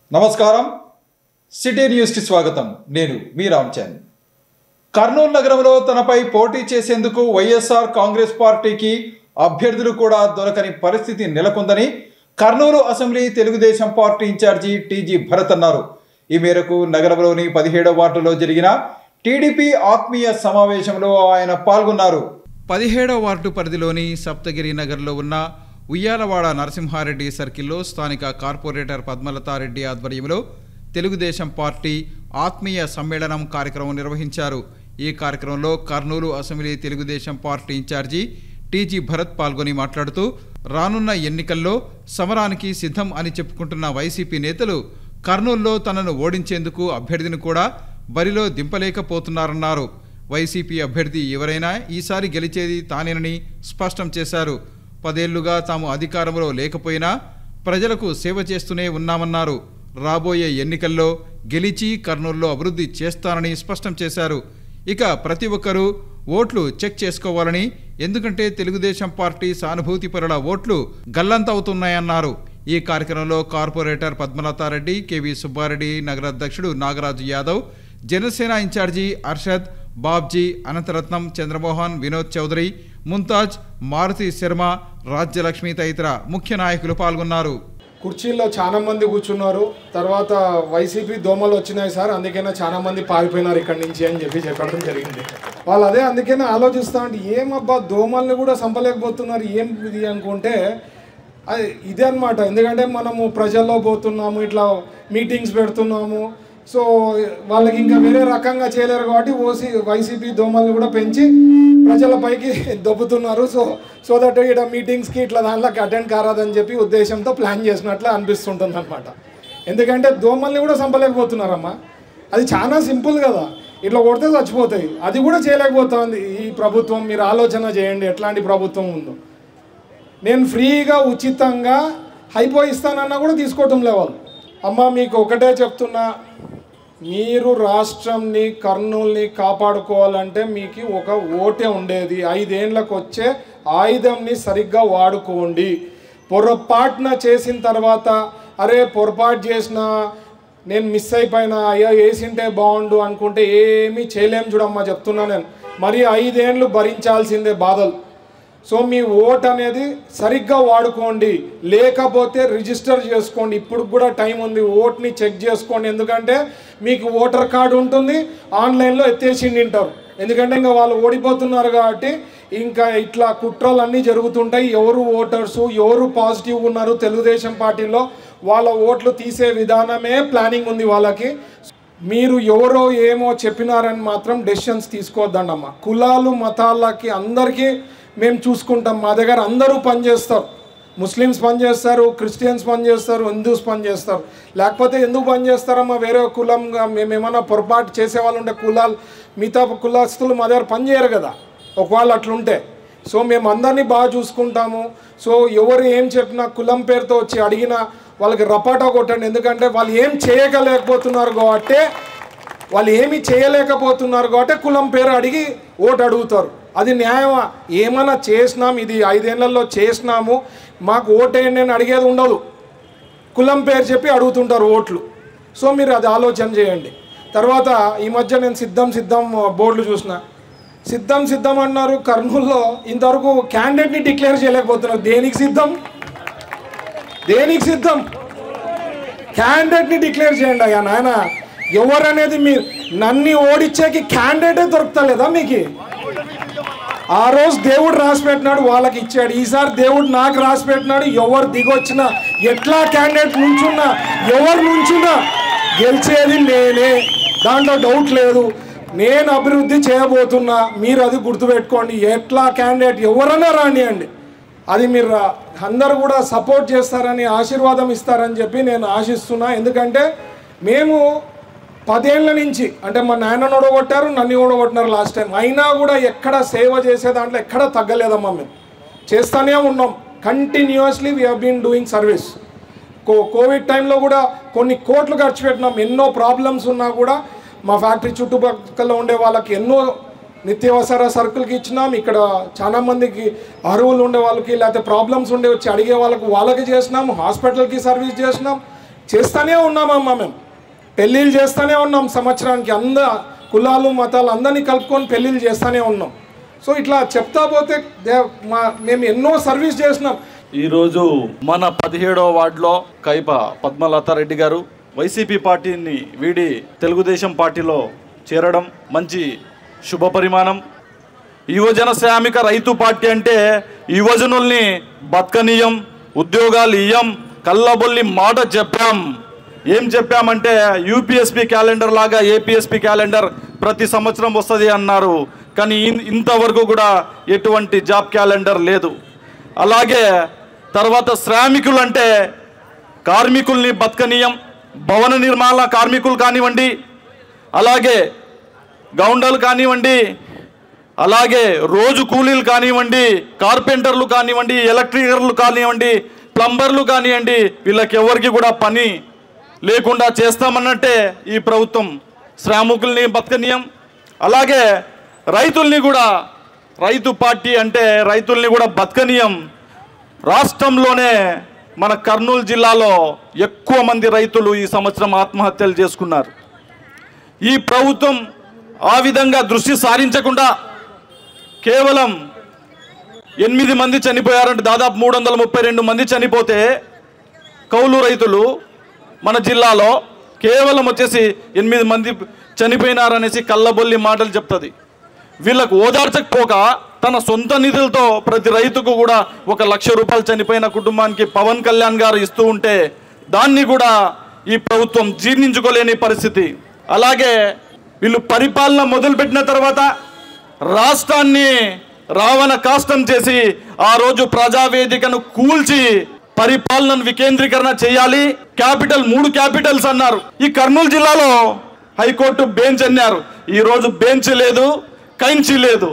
నమస్కారం city news కి స్వాగతం. నేను మీ రామచంద్. కర్నూలు నగరంలో తనపై పోటీ చేసేందుకు వైఎస్ఆర్ కాంగ్రెస్ పార్టీకి అభ్యర్థులు కూడా దొరకని పరిస్థితి నెలకొందని Kurnool assembly Telugu Desam party incharge TG Bharat అన్నారు. ఈ మేరకు నగరంలోని 17వ వార్డులో జరిగిన టీడీపీ ఆత్మీయ సమావేశంలో ఆయన పాల్గొన్నారు. 17వ వార్డు పరిధిలోని సప్తగిరి నగర్లో ఉన్న ఉయ్యాలవాడ నరసింహారెడ్డి సర్కిల్లో స్థానిక కార్పొరేటర్ పద్మలతారెడ్డి ఆధ్వర్యంలో తెలుగుదేశం పార్టీ ఆత్మీయ సమ్మేళనం కార్యక్రమం నిర్వహించారు. ఈ కార్యక్రమంలో Kurnool assembly Telugu Desam party incharge TG Bharat పాల్గొని మాట్లాడుతూ రానున్న ఎన్నికల్లో సమరానికి సిద్ధం అని చెప్పుకుంటున్న వైసీపీ నేతలు కర్నూలులో తనను ఓడించేందుకు అభ్యర్థిని కూడా బరిలో దింపలేకపోతున్నారన్నారు. వైసీపీ అభ్యర్థి ఎవరైనా ఈసారి గెలిచేది తానేనని స్పష్టం చేశారు. 10 ఏళ్లుగా తాము అధికారంలో లేకపోయినా ప్రజలకు సేవ చేస్తూనే ఉన్నామన్నారు. రాబోయే ఎన్నికల్లో గెలిచి కర్నూలులో అభివృద్ధి చేస్తానని స్పష్టం చేశారు. ఇక ప్రతి ఒక్కరూ ఓట్లు చెక్ చేసుకోవాలని, ఎందుకంటే తెలుగుదేశం పార్టీ సానుభూతిపరుల ఓట్లు గల్లంతవుతున్నాయన్నారు. ఈ కార్యక్రమంలో కార్పొరేటర్ పద్మలతారెడ్డి, కేవీ సుబ్బారెడ్డి, నగరాధ్యక్షుడు నాగరాజు యాదవ్, జనసేన ఇన్ఛార్జి అర్షద్, బాబ్జీ, అనంతరత్నం, చంద్రమోహన్, వినోద్ చౌదరి, ముంతాజ్, మారుతి శర్మ, రాజ్యలక్ష్మి తదితర ముఖ్య నాయకులు పాల్గొన్నారు. కుర్చీల్లో చాలా మంది కూర్చున్నారు. తర్వాత వైసీపీ దోమలు వచ్చినాయి సార్, అందుకనే చాలా మంది పారిపోయినారు ఇక్కడి నుంచి అని చెప్పడం జరిగింది. వాళ్ళు అదే అందుకనే ఆలోచిస్తా అంటే ఏమబ్బా దోమల్ని కూడా చంపలేకపోతున్నారు ఏం ఇది అనుకుంటే అది ఇదే అనమాట. ఎందుకంటే మనము ప్రజల్లో పోతున్నాము, ఇట్లా మీటింగ్స్ పెడుతున్నాము. సో వాళ్ళకి ఇంకా వేరే రకంగా చేయలేరు కాబట్టి వైసీపీ దోమల్ని కూడా పెంచి ప్రజలపైకి దొబ్బుతున్నారు. సో దట్ ఇక్కడ మీటింగ్స్కి ఇట్లా దాంట్లోకి అటెండ్ కారాదని చెప్పి ఉద్దేశంతో ప్లాన్ చేసినట్లు అనిపిస్తుంటుంది అనమాట. ఎందుకంటే దోమల్ని కూడా చంపలేకపోతున్నారమ్మా. అది చాలా సింపుల్ కదా, ఇట్లా కొడితే చచ్చిపోతాయి. అది కూడా చేయలేకపోతుంది ఈ ప్రభుత్వం. మీరు ఆలోచన చేయండి ఎట్లాంటి ప్రభుత్వం ఉందో. నేను ఫ్రీగా ఉచితంగా హైపో ఇస్తానన్నా కూడా తీసుకోవటం లేవాలి. అమ్మ మీకు ఒకటే చెప్తున్నా, మీరు రాష్ట్రంని కర్నూలుని కాపాడుకోవాలంటే మీకు ఒక ఓటే ఉండేది. 5 ఏళ్ళకు వచ్చే ఆయుధంని సరిగ్గా వాడుకోండి. పొరపాటున చేసిన తర్వాత అరే పొరపాటు చేసిన నేను మిస్ అయిపోయినా, అయ్యో వేసింటే బాగుండు అనుకుంటే ఏమీ చేయలేం. చూడమ్మా చెప్తున్నా నేను, మరి 5 ఏళ్ళు భరించాల్సిందే బాధలు. సో మీ ఓట్ అనేది సరిగ్గా వాడుకోండి, లేకపోతే రిజిస్టర్ చేసుకోండి. ఇప్పుడు కూడా టైం ఉంది, ఓట్ని చెక్ చేసుకోండి. ఎందుకంటే మీకు ఓటర్ కార్డు ఉంటుంది, ఆన్లైన్లో ఎత్తేసిండింటారు. ఎందుకంటే ఇంకా వాళ్ళు ఓడిపోతున్నారు కాబట్టి ఇంకా ఇట్లా కుట్రలు అన్నీ జరుగుతుంటాయి. ఎవరు ఓటర్సు ఎవరు పాజిటివ్ ఉన్నారు తెలుగుదేశం పార్టీలో వాళ్ళ ఓట్లు తీసే విధానమే ప్లానింగ్ ఉంది వాళ్ళకి. మీరు ఎవరో ఏమో చెప్పినారని మాత్రం డెసిషన్స్ తీసుకోవద్దండమ్మా. కులాలు మతాలకి అందరికీ మేము చూసుకుంటాం. మా దగ్గర అందరూ పనిచేస్తారు. ముస్లిమ్స్ పనిచేస్తారు, క్రిస్టియన్స్ పనిచేస్తారు, హిందూస్ పనిచేస్తారు. లేకపోతే ఎందుకు పనిచేస్తారమ్మా? వేరే కులంగా మేమేమన్నా పొరపాటు చేసేవాళ్ళు ఉంటే కులాలు మిగతా కులస్తులు మా దగ్గర పనిచేయరు కదా ఒకవేళ అట్లుంటే. సో మేము అందరినీ బాగా చూసుకుంటాము. సో ఎవరు ఏం చెప్పినా కులం పేరుతో వచ్చి అడిగినా వాళ్ళకి రపాటా కొట్టండి. ఎందుకంటే వాళ్ళు ఏం చేయలేకపోతున్నారు కాబట్టి కులం పేరు అడిగి ఓటు అడుగుతారు. అది న్యాయమా? ఏమైనా చేసినాం, ఇది 5 ఏళ్లలో చేసినాము, మాకు ఓటేయండి అని అడిగేది ఉండదు. కులం పేరు చెప్పి అడుగుతుంటారు ఓట్లు. సో మీరు అది ఆలోచన చేయండి. తర్వాత ఈ మధ్య నేను సిద్ధం బోర్డులు చూసిన. సిద్ధం అన్నారు. కర్నూలులో ఇంతవరకు క్యాండిడేట్ని డిక్లేర్ చేయలేకపోతున్నారు. దేనికి సిద్ధం? క్యాండిడేట్ని డిక్లేర్ చేయండి అయ్యా నాయన. ఎవరనేది మీరు నన్ను ఓడించేకి క్యాండిడేటే దొరుకుతలేదా మీకు? ఆ రోజు దేవుడు రాసి పెట్టినాడు, వాళ్ళకి ఇచ్చాడు. ఈసారి దేవుడు నాకు రాసి పెట్టినాడు. ఎవరు దిగొచ్చినా, ఎట్లా క్యాండిడేట్ ఎవరు నుంచున్నా గెలిచేది నేనే, దాంట్లో డౌట్ లేదు. నేను అభివృద్ధి చేయబోతున్నా, మీరు అది గుర్తుపెట్టుకోండి. ఎట్లా క్యాండిడేట్ ఎవరైనా రానియండి, అది మీరు అందరూ కూడా సపోర్ట్ చేస్తారని, ఆశీర్వాదం ఇస్తారని చెప్పి నేను ఆశిస్తున్నా. ఎందుకంటే మేము 10 ఏళ్ళ నుంచి అంటే మా నాన్నను ఓడగొట్టారు, నన్ను ఓడగొట్టినారు లాస్ట్ టైం. అయినా కూడా ఎక్కడ సేవ చేసే దాంట్లో ఎక్కడ తగ్గలేదమ్మా. మేము చేస్తూనే ఉన్నాం. Continuously we have been doing service. Covid టైంలో కూడా కొన్ని కోట్లు ఖర్చు పెట్టినాం. ఎన్నో ప్రాబ్లమ్స్ ఉన్నా కూడా మా ఫ్యాక్టరీ చుట్టుపక్కల ఉండే వాళ్ళకి ఎన్నో నిత్యావసర సరుకులకి ఇచ్చినాం. ఇక్కడ చాలా మందికి అరువులు ఉండే వాళ్ళకి లేకపోతే ప్రాబ్లమ్స్ ఉండే వచ్చి అడిగే వాళ్ళకి చేసినాం. హాస్పిటల్కి సర్వీస్ చేసినాం. చేస్తూనే ఉన్నామమ్మా. మేము పెళ్ళిళ్ళు చేస్తూనే ఉన్నాం, సంవత్సరానికి కులాలు మతాలు అందరినీ కలుపుకొని పెళ్ళిళ్ళు చేస్తూనే ఉన్నాం. సో ఇట్లా చెప్తా పోతే మేము ఎన్నో సర్వీస్ చేసినాం. ఈరోజు మన 17వ వార్డులో కైప పద్మలతారెడ్డి గారు వైసీపీ పార్టీని వీడి తెలుగుదేశం పార్టీలో చేరడం మంచి శుభ పరిమాణం. యువజన శ్రామిక రైతు పార్టీ అంటే యువజనుల్ని బతకనీయం, ఉద్యోగాలు ఇయ్యం, కళ్ళబొల్లి మాట చెప్పాం. ఏం చెప్పామంటే యూపీఎస్పీ క్యాలెండర్ లాగా ఏపీఎస్పీ క్యాలెండర్ ప్రతి సంవత్సరం వస్తుంది అన్నారు. కానీ ఇంతవరకు కూడా ఎటువంటి జాబ్ క్యాలెండర్ లేదు. అలాగే తర్వాత శ్రామికులు అంటే కార్మికుల్ని బతకనీయం, భవన నిర్మాణ కార్మికులు కానివ్వండి, అలాగే గౌండలు కానివ్వండి, అలాగే రోజు కూలీలు కానివ్వండి, కార్పెంటర్లు కానివ్వండి, ఎలక్ట్రికర్లు కానివ్వండి, ప్లంబర్లు కానివ్వండి, వీళ్ళకి ఎవరికి కూడా పని లేకుండా చేస్తామన్నట్టే ఈ ప్రభుత్వం శ్రామికుల్ని బతకనీయం. అలాగే రైతుల్ని కూడా, రైతు పార్టీ అంటే రైతుల్ని కూడా బతకనీయం. రాష్ట్రంలోనే మన కర్నూలు జిల్లాలో ఎక్కువ మంది రైతులు ఈ సంవత్సరం ఆత్మహత్యలు చేసుకున్నారు. ఈ ప్రభుత్వం ఆ విధంగా దృష్టి సారించకుండా కేవలం 8 మంది చనిపోయారంటే, దాదాపు 332 మంది చనిపోతే కౌలు రైతులు మన జిల్లాలో కేవలం వచ్చేసి 8 మంది చనిపోయినారనేసి కళ్ళబొల్లి మాటలు చెప్తుంది. వీళ్ళకు ఓదార్చకపోక తన సొంత నిధులతో ప్రతి రైతుకు కూడా 1 లక్ష రూపాయలు చనిపోయిన కుటుంబానికి పవన్ కళ్యాణ్ గారు ఇస్తూ ఉంటే దాన్ని కూడా ఈ ప్రభుత్వం జీర్ణించుకోలేని పరిస్థితి. అలాగే వీళ్ళు పరిపాలన మొదలుపెట్టిన తర్వాత రాష్ట్రాన్ని రావణ కాష్టం చేసి ఆ రోజు ప్రజావేదికను కూల్చి పరిపాలనను వికేంద్రీకరణ చేయాలి, క్యాపిటల్ 3 క్యాపిటల్స్ అన్నారు. ఈ కర్నూలు జిల్లాలో హైకోర్టు బెంచ్ అన్నారు. ఈరోజు బెంచ్ లేదు, కైంచి లేదు.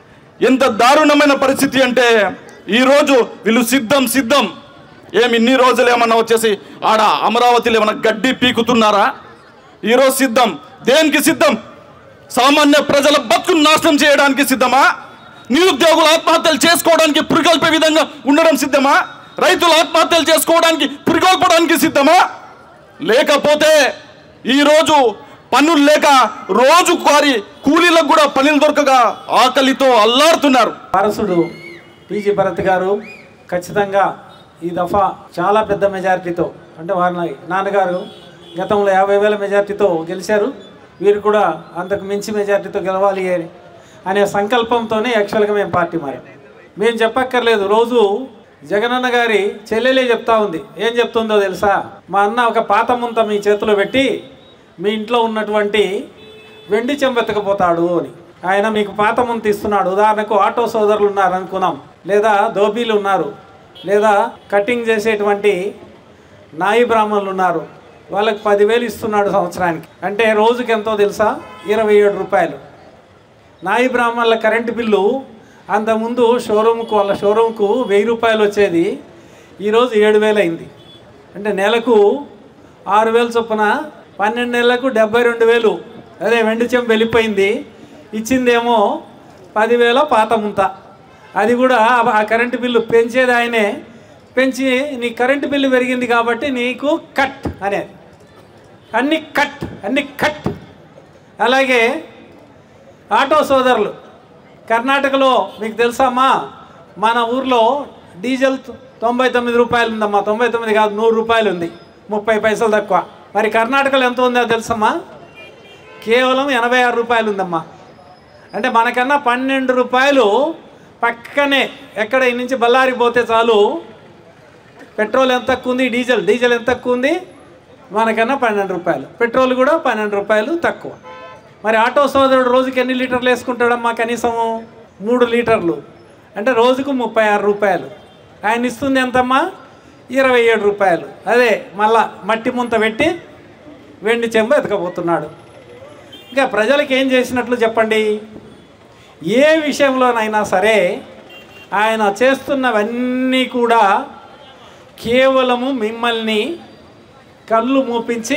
ఎంత దారుణమైన పరిస్థితి అంటే ఈరోజు వీళ్ళు సిద్ధం ఏమి ఇన్ని రోజులు ఏమన్నా వచ్చేసి ఆడ అమరావతిలో ఏమన్నా గడ్డి పీకుతున్నారా? ఈరోజు సిద్ధం. దేనికి సిద్ధం? సామాన్య ప్రజల బతుకును నాశనం చేయడానికి సిద్ధమా? నిరుద్యోగులు ఆత్మహత్యలు చేసుకోవడానికి పురికొల్పే విధంగా ఉండడం సిద్ధమా? రైతులు ఆత్మహత్యలు చేసుకోవడానికి పురికొల్పడానికి సిద్ధమా? లేకపోతే ఈరోజు పనులు లేక రోజు కూలీలకు కూడా పనులు దొరకక ఆకలితో అల్లాడుతున్నారు. వారసుడు పీజీ భరత్ గారు ఖచ్చితంగా ఈ దఫా చాలా పెద్ద మెజారిటీతో, అంటే వారి నాన్నగారు గతంలో 50,000 మెజారిటీతో గెలిచారు. వీరు కూడా అంతకు మించి మెజారిటీతో గెలవాలి అనే సంకల్పంతోనే యాక్చువల్గా మేము పార్టీ మారాం. మేము చెప్పక్కర్లేదు. రోజు జగనన్న గారి చెల్లెలే చెప్తా ఉంది. ఏం చెప్తుందో తెలుసా? మా అన్న ఒక పాత ముంత మీ చేతిలో పెట్టి మీ ఇంట్లో ఉన్నటువంటి వెండి చెంబెత్తకపోతాడు అని. ఆయన మీకు పాత ముంత ఇస్తున్నాడు. ఉదాహరణకు ఆటో సోదరులు ఉన్నారు అనుకున్నాం, లేదా దోబీలు ఉన్నారు, లేదా కటింగ్ చేసేటువంటి నాయి బ్రాహ్మణులు ఉన్నారు. వాళ్ళకి 10,000 ఇస్తున్నాడు సంవత్సరానికి. అంటే రోజుకి ఎంతో తెలుసా? 27 రూపాయలు. నాయి బ్రాహ్మణుల కరెంటు బిల్లు అంతకుముందు వాళ్ళ షోరూమ్కు 1000 రూపాయలు వచ్చేది, ఈరోజు 7,000 అయింది. అంటే నెలకు 6,000 చొప్పున 12 నెలలకు 72,000. అదే వెండి చెంబు వెళ్ళిపోయింది. ఇచ్చిందేమో 10,000 పాత ముంత. అది కూడా ఆ కరెంటు బిల్లు పెంచేది ఆయనే. పెంచి నీ కరెంటు బిల్లు పెరిగింది కాబట్టి నీకు కట్ అనేది, అన్ని కట్. అలాగే ఆటో సోదరులు కర్ణాటకలో మీకు తెలుసమ్మా, మన ఊర్లో డీజిల్ 99 రూపాయలు ఉందమ్మా. 99 కాదు, 100 రూపాయలు ఉంది, 30 పైసలు తక్కువ. మరి కర్ణాటకలో ఎంత ఉందో తెలుసమ్మా? కేవలం 86 రూపాయలు ఉందమ్మా. అంటే మనకన్నా 12 రూపాయలు పక్కనే. ఎక్కడ ఈ నుంచి బళ్ళారికి పోతే చాలు పెట్రోల్ ఎంత తక్కువ ఉంది, డీజిల్ ఎంత తక్కువ ఉంది, మనకన్నా 12 రూపాయలు. పెట్రోల్ కూడా 12 రూపాయలు తక్కువ. మరి ఆటో సోదరుడు రోజుకి ఎన్ని లీటర్లు వేసుకుంటాడమ్మా? కనీసం 3 లీటర్లు. అంటే రోజుకు 36 రూపాయలు. ఆయన ఇస్తుంది ఎంతమ్మా? 27 రూపాయలు. అదే మళ్ళా మట్టి ముంత పెట్టి వెండి చెంబు ఎతకపోతున్నాడు. ఇంకా ప్రజలకు ఏం చేసినట్లు చెప్పండి? ఏ విషయంలోనైనా సరే ఆయన చేస్తున్నవన్నీ కూడా కేవలము మిమ్మల్ని కళ్ళు మూపించి,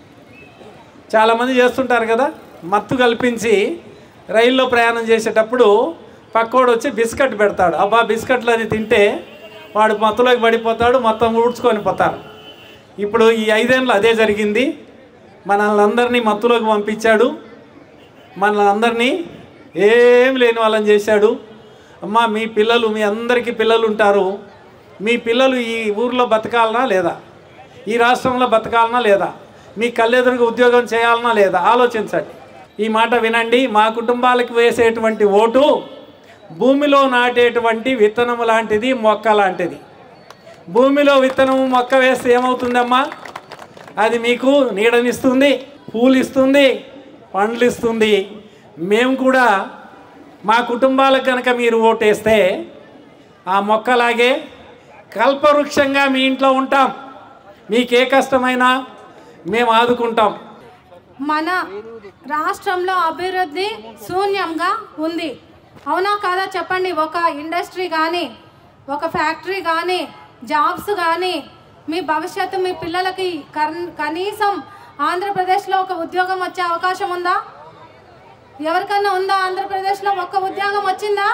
చాలామంది చేస్తుంటారు కదా, మత్తు కల్పించి రైల్లో ప్రయాణం చేసేటప్పుడు పక్కోడు వచ్చి బిస్కెట్ పెడతాడు. అబ్బా బిస్కెట్లు అది తింటే వాడు మత్తులోకి పడిపోతాడు, మొత్తం ఊడ్చుకొని పోతారు. ఇప్పుడు ఈ 5 ఏళ్ళు అదే జరిగింది. మనల్ని అందరినీ మత్తులోకి పంపించాడు, మనల్ని అందరినీ ఏం లేని వాళ్ళని చేశాడు. అమ్మ మీ పిల్లలు, మీ అందరికీ పిల్లలు ఉంటారు, మీ పిల్లలు ఈ ఊర్లో బతకాలనా లేదా, ఈ రాష్ట్రంలో బతకాలనా లేదా, మీ కళ్ళెదురుగా ఉద్యోగం చేయాలనా లేదా, ఆలోచించండి. ఈ మాట వినండి. మా కుటుంబాలకు వేసేటువంటి ఓటు భూమిలో నాటేటువంటి విత్తనము లాంటిది, మొక్క లాంటిది. భూమిలో విత్తనము మొక్క వేస్తే ఏమవుతుందమ్మా? అది మీకు నీడనిస్తుంది, పూలు ఇస్తుంది, పండ్లు ఇస్తుంది. మేము కూడా మా కుటుంబాలకు కనుక మీరు ఓటేస్తే ఆ మొక్కలాగే కల్పవృక్షంగా మీ ఇంట్లో ఉంటాం. మీకే కష్టమైనా మేము ఆదుకుంటాం. మన రాష్ట్రంలో అభివృద్ధి శూన్యంగా ఉంది, అవునా కాదా చెప్పండి. ఒక ఇండస్ట్రీ కానీ, ఒక ఫ్యాక్టరీ కానీ, జాబ్స్ కానీ, మీ భవిష్యత్తు మీ పిల్లలకి కనీసం ఆంధ్రప్రదేశ్లో ఒక ఉద్యోగం వచ్చే అవకాశం ఉందా? ఎవరికన్నా ఉందా? ఆంధ్రప్రదేశ్లో ఒక్క ఉద్యోగం వచ్చిందా?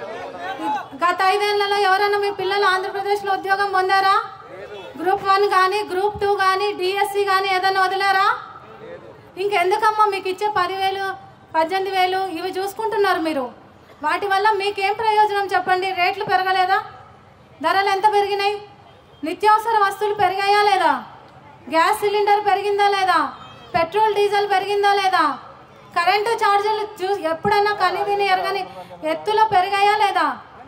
గత 5 ఏళ్లలో ఎవరైనా మీ పిల్లలు ఆంధ్రప్రదేశ్లో ఉద్యోగం పొందారా? గ్రూప్ 1 కానీ, గ్రూప్ 2 కానీ, డిఎస్సి కానీ ఏదైనా వదిలారా? ఇంకెందుకమ్మా మీకు ఇచ్చే 10,000, 18,000 ఇవి చూసుకుంటున్నారు మీరు. వాటి వల్ల మీకేం ప్రయోజనం చెప్పండి? రేట్లు పెరగలేదా? ధరలు ఎంత పెరిగినాయి? నిత్యావసర వస్తువులు పెరిగాయా లేదా? గ్యాస్ సిలిండర్ పెరిగిందా లేదా? పెట్రోల్ డీజిల్ పెరిగిందా లేదా? కరెంటు ఛార్జీలు ఎప్పుడన్నా కనివిని ఎరగని ఎత్తులో పెరిగాయా లేదా?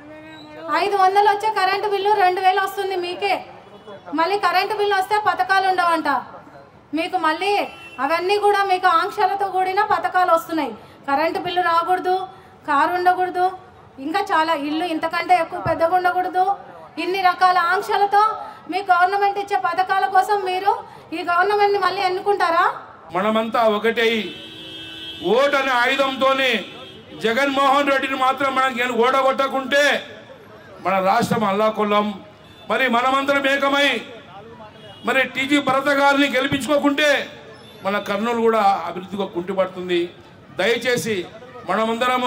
500 వచ్చే కరెంటు బిల్లు 2,000 వస్తుంది మీకే. మళ్ళీ కరెంటు బిల్లు వస్తే పథకాలు ఉండవంట మీకు. మళ్ళీ అవన్నీ కూడా మీకు ఆంక్షలతో కూడిన పథకాలు వస్తున్నాయి. కరెంటు బిల్లు రాకూడదు, కారు ఉండకూడదు, ఇంకా చాలా ఇల్లు ఇంతకంటే ఎక్కువ పెద్దగా ఉండకూడదు. ఇన్ని రకాల ఆంక్షలతో మీ గవర్నమెంట్ ఇచ్చే పథకాల కోసం మీరు ఈ గవర్నమెంట్ని మళ్ళీ ఎన్నుకుంటారా? మనమంతా ఒకటే ఓటు అనే ఆయుధంతోనే జగన్మోహన్ రెడ్డిని మాత్రం మనం ఓడగొట్టకుంటే మన రాష్ట్రం అల్లాకొల్లం. మరి మనమందరం ఏకమై మరి టీజీ భరత్ గారిని గెలిపించుకోకుంటే మన కర్నూలు కూడా అభివృద్ధిగా కుంటుపడుతుంది. దయచేసి మనమందరము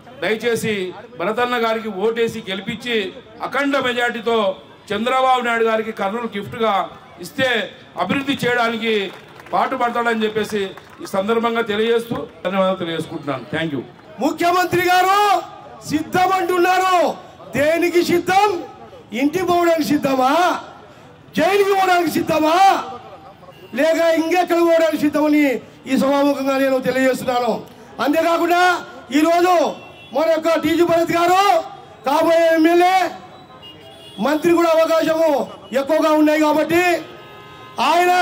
భరతన్న గారికి ఓటేసి గెలిపించి అఖండ మెజార్టీతో చంద్రబాబు నాయుడు గారికి కర్నూలు గిఫ్ట్గా ఇస్తే అభివృద్ధి చేయడానికి పాటుపడతాడని చెప్పేసి ఈ సందర్భంగా తెలియజేస్తూ ధన్యవాదాలు తెలియజేసుకుంటున్నాను. Thank you. ముఖ్యమంత్రి గారు సిద్ధం అంటున్నారు. దేనికి సిద్ధం? ఇంటికి పోవడానికి సిద్ధమా? జైలుకి పోవడానికి సిద్ధమా? లేక ఇంకెక్కడ పోవడానికి సిద్ధమని ఈ సభాముఖంగా నేను తెలియజేస్తున్నాను. అంతేకాకుండా ఈరోజు మన యొక్క టీజీ భరత్ గారు కాబోయే ఎమ్మెల్యే, మంత్రి కూడా అవకాశము ఎక్కువగా ఉన్నాయి కాబట్టి ఆయన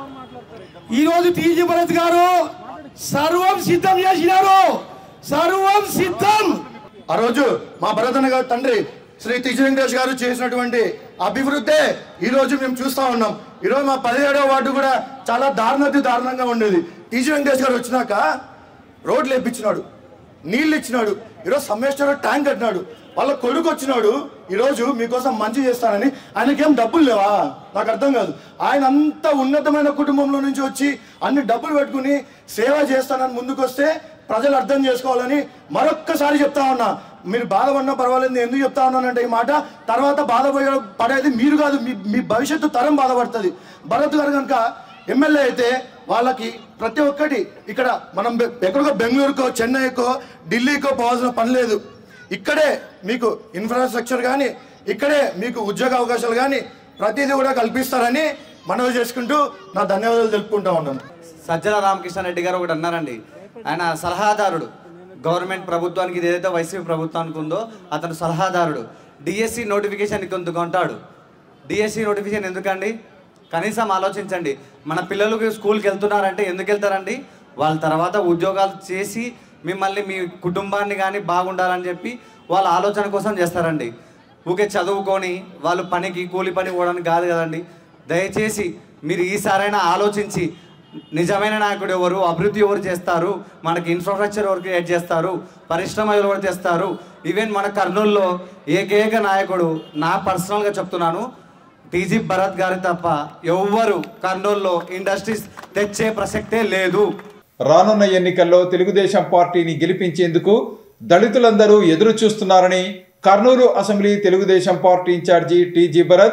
ఈరోజు టీజీ భరత్ గారు సర్వం సిద్ధం చేసినారు. సర్వం సిద్ధం. ఆ రోజు మా భరతన్న గారు తండ్రి శ్రీ టీజీ వెంకటేష్ గారు చేసినటువంటి అభివృద్ధి ఈ రోజు మేము చూస్తా ఉన్నాం. ఈరోజు మా 17వ వార్డు కూడా చాలా దారుణంగా ఉండేది. టీజీ వెంకటేష్ గారు వచ్చినాక రోడ్లు వేయించినాడు, నీళ్ళు ఇచ్చినాడు. ఈరోజు సమ్మేశ్వర ట్యాంక్ కట్టినాడు. వాళ్ళ కొడుకు వచ్చినాడు ఈరోజు మీకోసం మంచి చేస్తానని. ఆయనకేం డబ్బులు లేవా? నాకు అర్థం కాదు. ఆయన అంత ఉన్నతమైన కుటుంబంలో నుంచి వచ్చి అన్ని డబ్బులు పెట్టుకుని సేవ చేస్తానని ముందుకు వస్తే ప్రజలు అర్థం చేసుకోవాలని మరొక్కసారి చెప్తా ఉన్నా. మీరు బాధపడినా పర్వాలేదు. ఎందుకు చెప్తా ఉన్నానంటే ఈ మాట, తర్వాత బాధపడేది మీరు కాదు, మీ భవిష్యత్తు తరం బాధపడుతుంది. భరత్ గారు కనుక ఎమ్మెల్యే అయితే వాళ్ళకి ప్రతి ఒక్కటి ఇక్కడ మనం ఎక్కడికో బెంగళూరుకో, చెన్నైకో, ఢిల్లీకో పోవాల్సిన పని లేదు. ఇక్కడే మీకు ఇన్ఫ్రాస్ట్రక్చర్ కానీ, ఇక్కడే మీకు ఉద్యోగ అవకాశాలు కానీ ప్రతిదీ కూడా కల్పిస్తారని మనవి చేసుకుంటూ నా ధన్యవాదాలు తెలుపుకుంటా ఉన్నాను. సజ్జల రామకృష్ణారెడ్డి గారు ఒకటి అన్నారండి, ఆయన సలహాదారుడు. గవర్నమెంట్ ప్రభుత్వానికి ఏదైతే వైసీపీ ప్రభుత్వానికి ఉందో అతను సలహాదారుడు. డిఎస్సి నోటిఫికేషన్ ఎందుకు అంటాడు? డిఎస్సి నోటిఫికేషన్ ఎందుకండి? కనీసం ఆలోచించండి. మన పిల్లలు స్కూల్కి వెళ్తున్నారంటే ఎందుకు వెళ్తారండి? వాళ్ళ తర్వాత ఉద్యోగాలు చేసి మిమ్మల్ని, మీ కుటుంబాన్ని కానీ బాగుండాలని చెప్పి వాళ్ళ ఆలోచన కోసం చేస్తారండి. ఊకే చదువుకొని వాళ్ళు కూలి పని పోవడానికి కాదు కదండి. దయచేసి మీరు ఈసారైనా ఆలోచించి నిజమైన నాయకుడు ఎవరు, అభివృద్ధి ఎవరు చేస్తారు, మనకి ఇన్ఫ్రాస్ట్రక్చర్ ఎవరు క్రియేట్ చేస్తారు, పరిశ్రమలు ఎవరు చేస్తారు, ఈవెన్ మన కర్నూలులో ఏకైక నాయకుడు, నా పర్సనల్గా చెప్తున్నాను, టీజీ భరత్ గారి తప్ప ఎవ్వరు కర్నూలులో ఇండస్ట్రీస్ తెచ్చే ప్రసక్తే లేదు. రానున్న ఎన్నికల్లో తెలుగుదేశం పార్టీని గెలిపించేందుకు దళితులందరూ ఎదురు చూస్తున్నారని Kurnool assembly Telugu Desam party incharge TG Bharath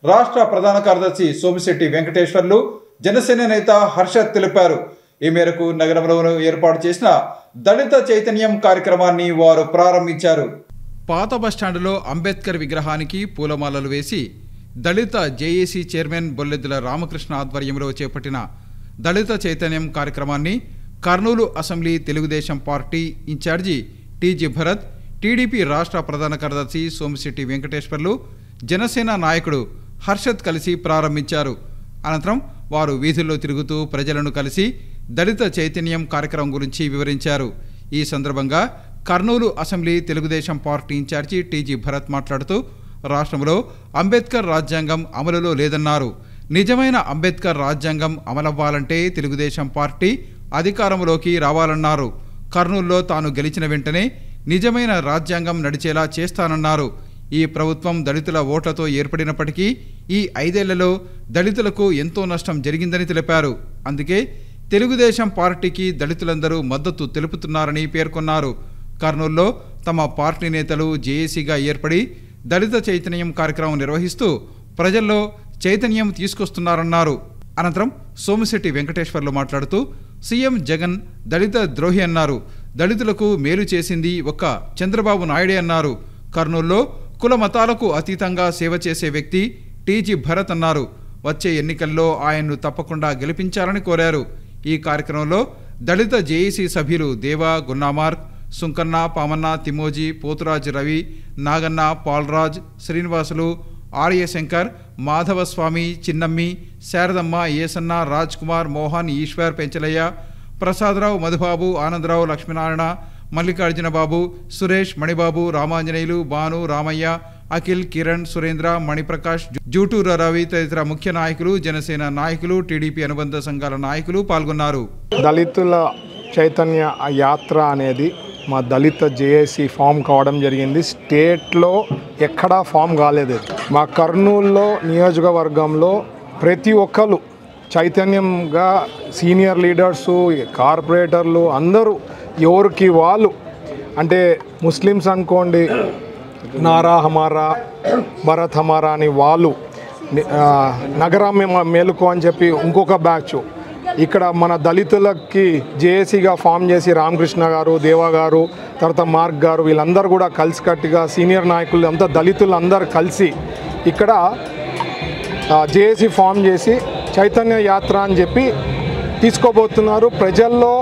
రాష్ట్ర ప్రధాన కార్యదర్శి సోమిశెట్టి వెంకటేశ్వర్లు, జనసేన నేత హర్షత్ తెలిపారు. ఈ మేరకు నగరంలో ఏర్పాటు చేసిన దళిత చైతన్యం కార్యక్రమాన్ని వారు ప్రారంభించారు. పాత బస్టాండులో అంబేద్కర్ విగ్రహానికి పూలమాలలు వేసి దళిత జేఏసీ చైర్మన్ బొల్లెద్దుల రామకృష్ణ ఆధ్వర్యంలో చేపట్టిన దళిత చైతన్యం కార్యక్రమాన్ని Kurnool assembly Telugu Desam party incharge TG Bharath, TDP రాష్ట్ర ప్రధాన కార్యదర్శి సోమిశెట్టి వెంకటేశ్వర్లు, జనసేన నాయకుడు హర్షత్ కలిసి ప్రారంభించారు. అనంతరం వారు వీధుల్లో తిరుగుతూ ప్రజలను కలిసి దళిత చైతన్యం కార్యక్రమం గురించి వివరించారు. ఈ సందర్భంగా Kurnool assembly Telugu Desam party incharge TG Bharath మాట్లాడుతూ రాష్ట్రంలో అంబేద్కర్ రాజ్యాంగం అమలులో లేదన్నారు. నిజమైన అంబేద్కర్ రాజ్యాంగం అమలవ్వాలంటే తెలుగుదేశం పార్టీ అధికారంలోకి రావాలన్నారు. కర్నూలులో తాను గెలిచిన వెంటనే నిజమైన రాజ్యాంగం నడిచేలా చేస్తానన్నారు. ఈ ప్రభుత్వం దళితుల ఓట్లతో ఏర్పడినప్పటికీ ఈ 5 ఏళ్లలో దళితులకు ఎంతో నష్టం జరిగిందని తెలిపారు. అందుకే తెలుగుదేశం పార్టీకి దళితులందరూ మద్దతు తెలుపుతున్నారని పేర్కొన్నారు. కర్నూలులో తమ పార్టీ నేతలు జేఏసీగా ఏర్పడి దళిత చైతన్యం కార్యక్రమం నిర్వహిస్తూ ప్రజల్లో చైతన్యం తీసుకొస్తున్నారన్నారు. అనంతరం సోమిశెట్టి వెంకటేశ్వర్లు మాట్లాడుతూ సీఎం జగన్ దళిత ద్రోహి అన్నారు. దళితులకు మేలు చేసింది ఒక్క చంద్రబాబు నాయుడే అన్నారు. కర్నూలులో కుల మతాలకు అతీతంగా సేవ చేసే వ్యక్తి టీజీ భరత్ అన్నారు. వచ్చే ఎన్నికల్లో ఆయన్ను తప్పకుండా గెలిపించాలని కోరారు. ఈ కార్యక్రమంలో దళిత జేఏసీ సభ్యులు దేవా, గున్నామార్క్, సుంకన్న, పామన్న, తిమోజీ, పోతురాజ్ రవి, నాగన్న, పాల్రాజ్, శ్రీనివాసులు, ఆర్య శంకర్, మాధవస్వామి, చిన్నమ్మి, శారదమ్మ, ఏసన్న, రాజ్ కుమార్, మోహన్, ఈశ్వర్, పెంచలయ్య, ప్రసాదరావు, మధుబాబు, ఆనందరావు, లక్ష్మీనారాయణ, మల్లికార్జున బాబు, సురేష్, మణిబాబు, రామాంజనేయులు, భాను, రామయ్య, అఖిల్, కిరణ్, సురేంద్ర, మణిప్రకాష్, జూటూరు రవి తదితర ముఖ్య నాయకులు, జనసేన నాయకులు, టీడీపీ అనుబంధ సంఘాల నాయకులు పాల్గొన్నారు. దళితుల చైతన్య యాత్ర అనేది మా దళిత జేఏసీ ఫామ్ కావడం జరిగింది. స్టేట్లో ఎక్కడా ఫామ్ కాలేదు. మా కర్నూలులో నియోజకవర్గంలో ప్రతి ఒక్కరు చైతన్యంగా సీనియర్ లీడర్సు, కార్పొరేటర్లు అందరూ ఎవరికి వాళ్ళు, అంటే ముస్లిమ్స్ అనుకోండి నారా హమారా, భరత్ హమారా అని వాళ్ళు, నగరం మేలుకో అని చెప్పి ఇంకొక బ్యాచ్, ఇక్కడ మన దళితులకి జేఏసీగా ఫామ్ చేసి రామకృష్ణ గారు, దేవా గారు, తర్వాత మార్క్ గారు వీళ్ళందరూ కూడా కలిసికట్టుగా సీనియర్ నాయకులు అంతా దళితులు అందరూ కలిసి ఇక్కడ జేఏసీ ఫామ్ చేసి చైతన్య యాత్ర అని చెప్పి తీసుకోబోతున్నారు. ప్రజల్లో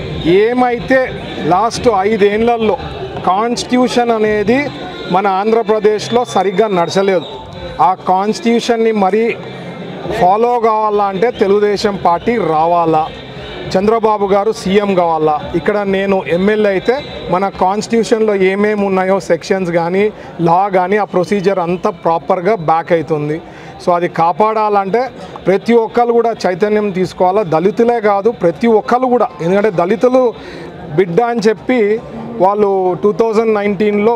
ఏమైతే లాస్ట్ 5 ఏళ్లలో కాన్స్టిట్యూషన్ అనేది మన ఆంధ్రప్రదేశ్లో సరిగ్గా నడచలేదు, ఆ కాన్స్టిట్యూషన్ని మరీ ఫాలో కావాలంటే తెలుగుదేశం పార్టీ రావాలా, చంద్రబాబు గారు సీఎం కావాలా. ఇక్కడ నేను ఎమ్మెల్యే అయితే మన కాన్స్టిట్యూషన్లో ఏమేమి ఉన్నాయో సెక్షన్స్ కానీ లా కానీ ఆ ప్రొసీజర్ అంతా ప్రాపర్గా బ్యాక్ అవుతుంది. సో అది కాపాడాలంటే ప్రతి ఒక్కరు కూడా చైతన్యం తీసుకోవాలా. దళితులే కాదు ప్రతి ఒక్కరు కూడా, ఎందుకంటే దళితులు బిడ్డ అని చెప్పి వాళ్ళు 2019లో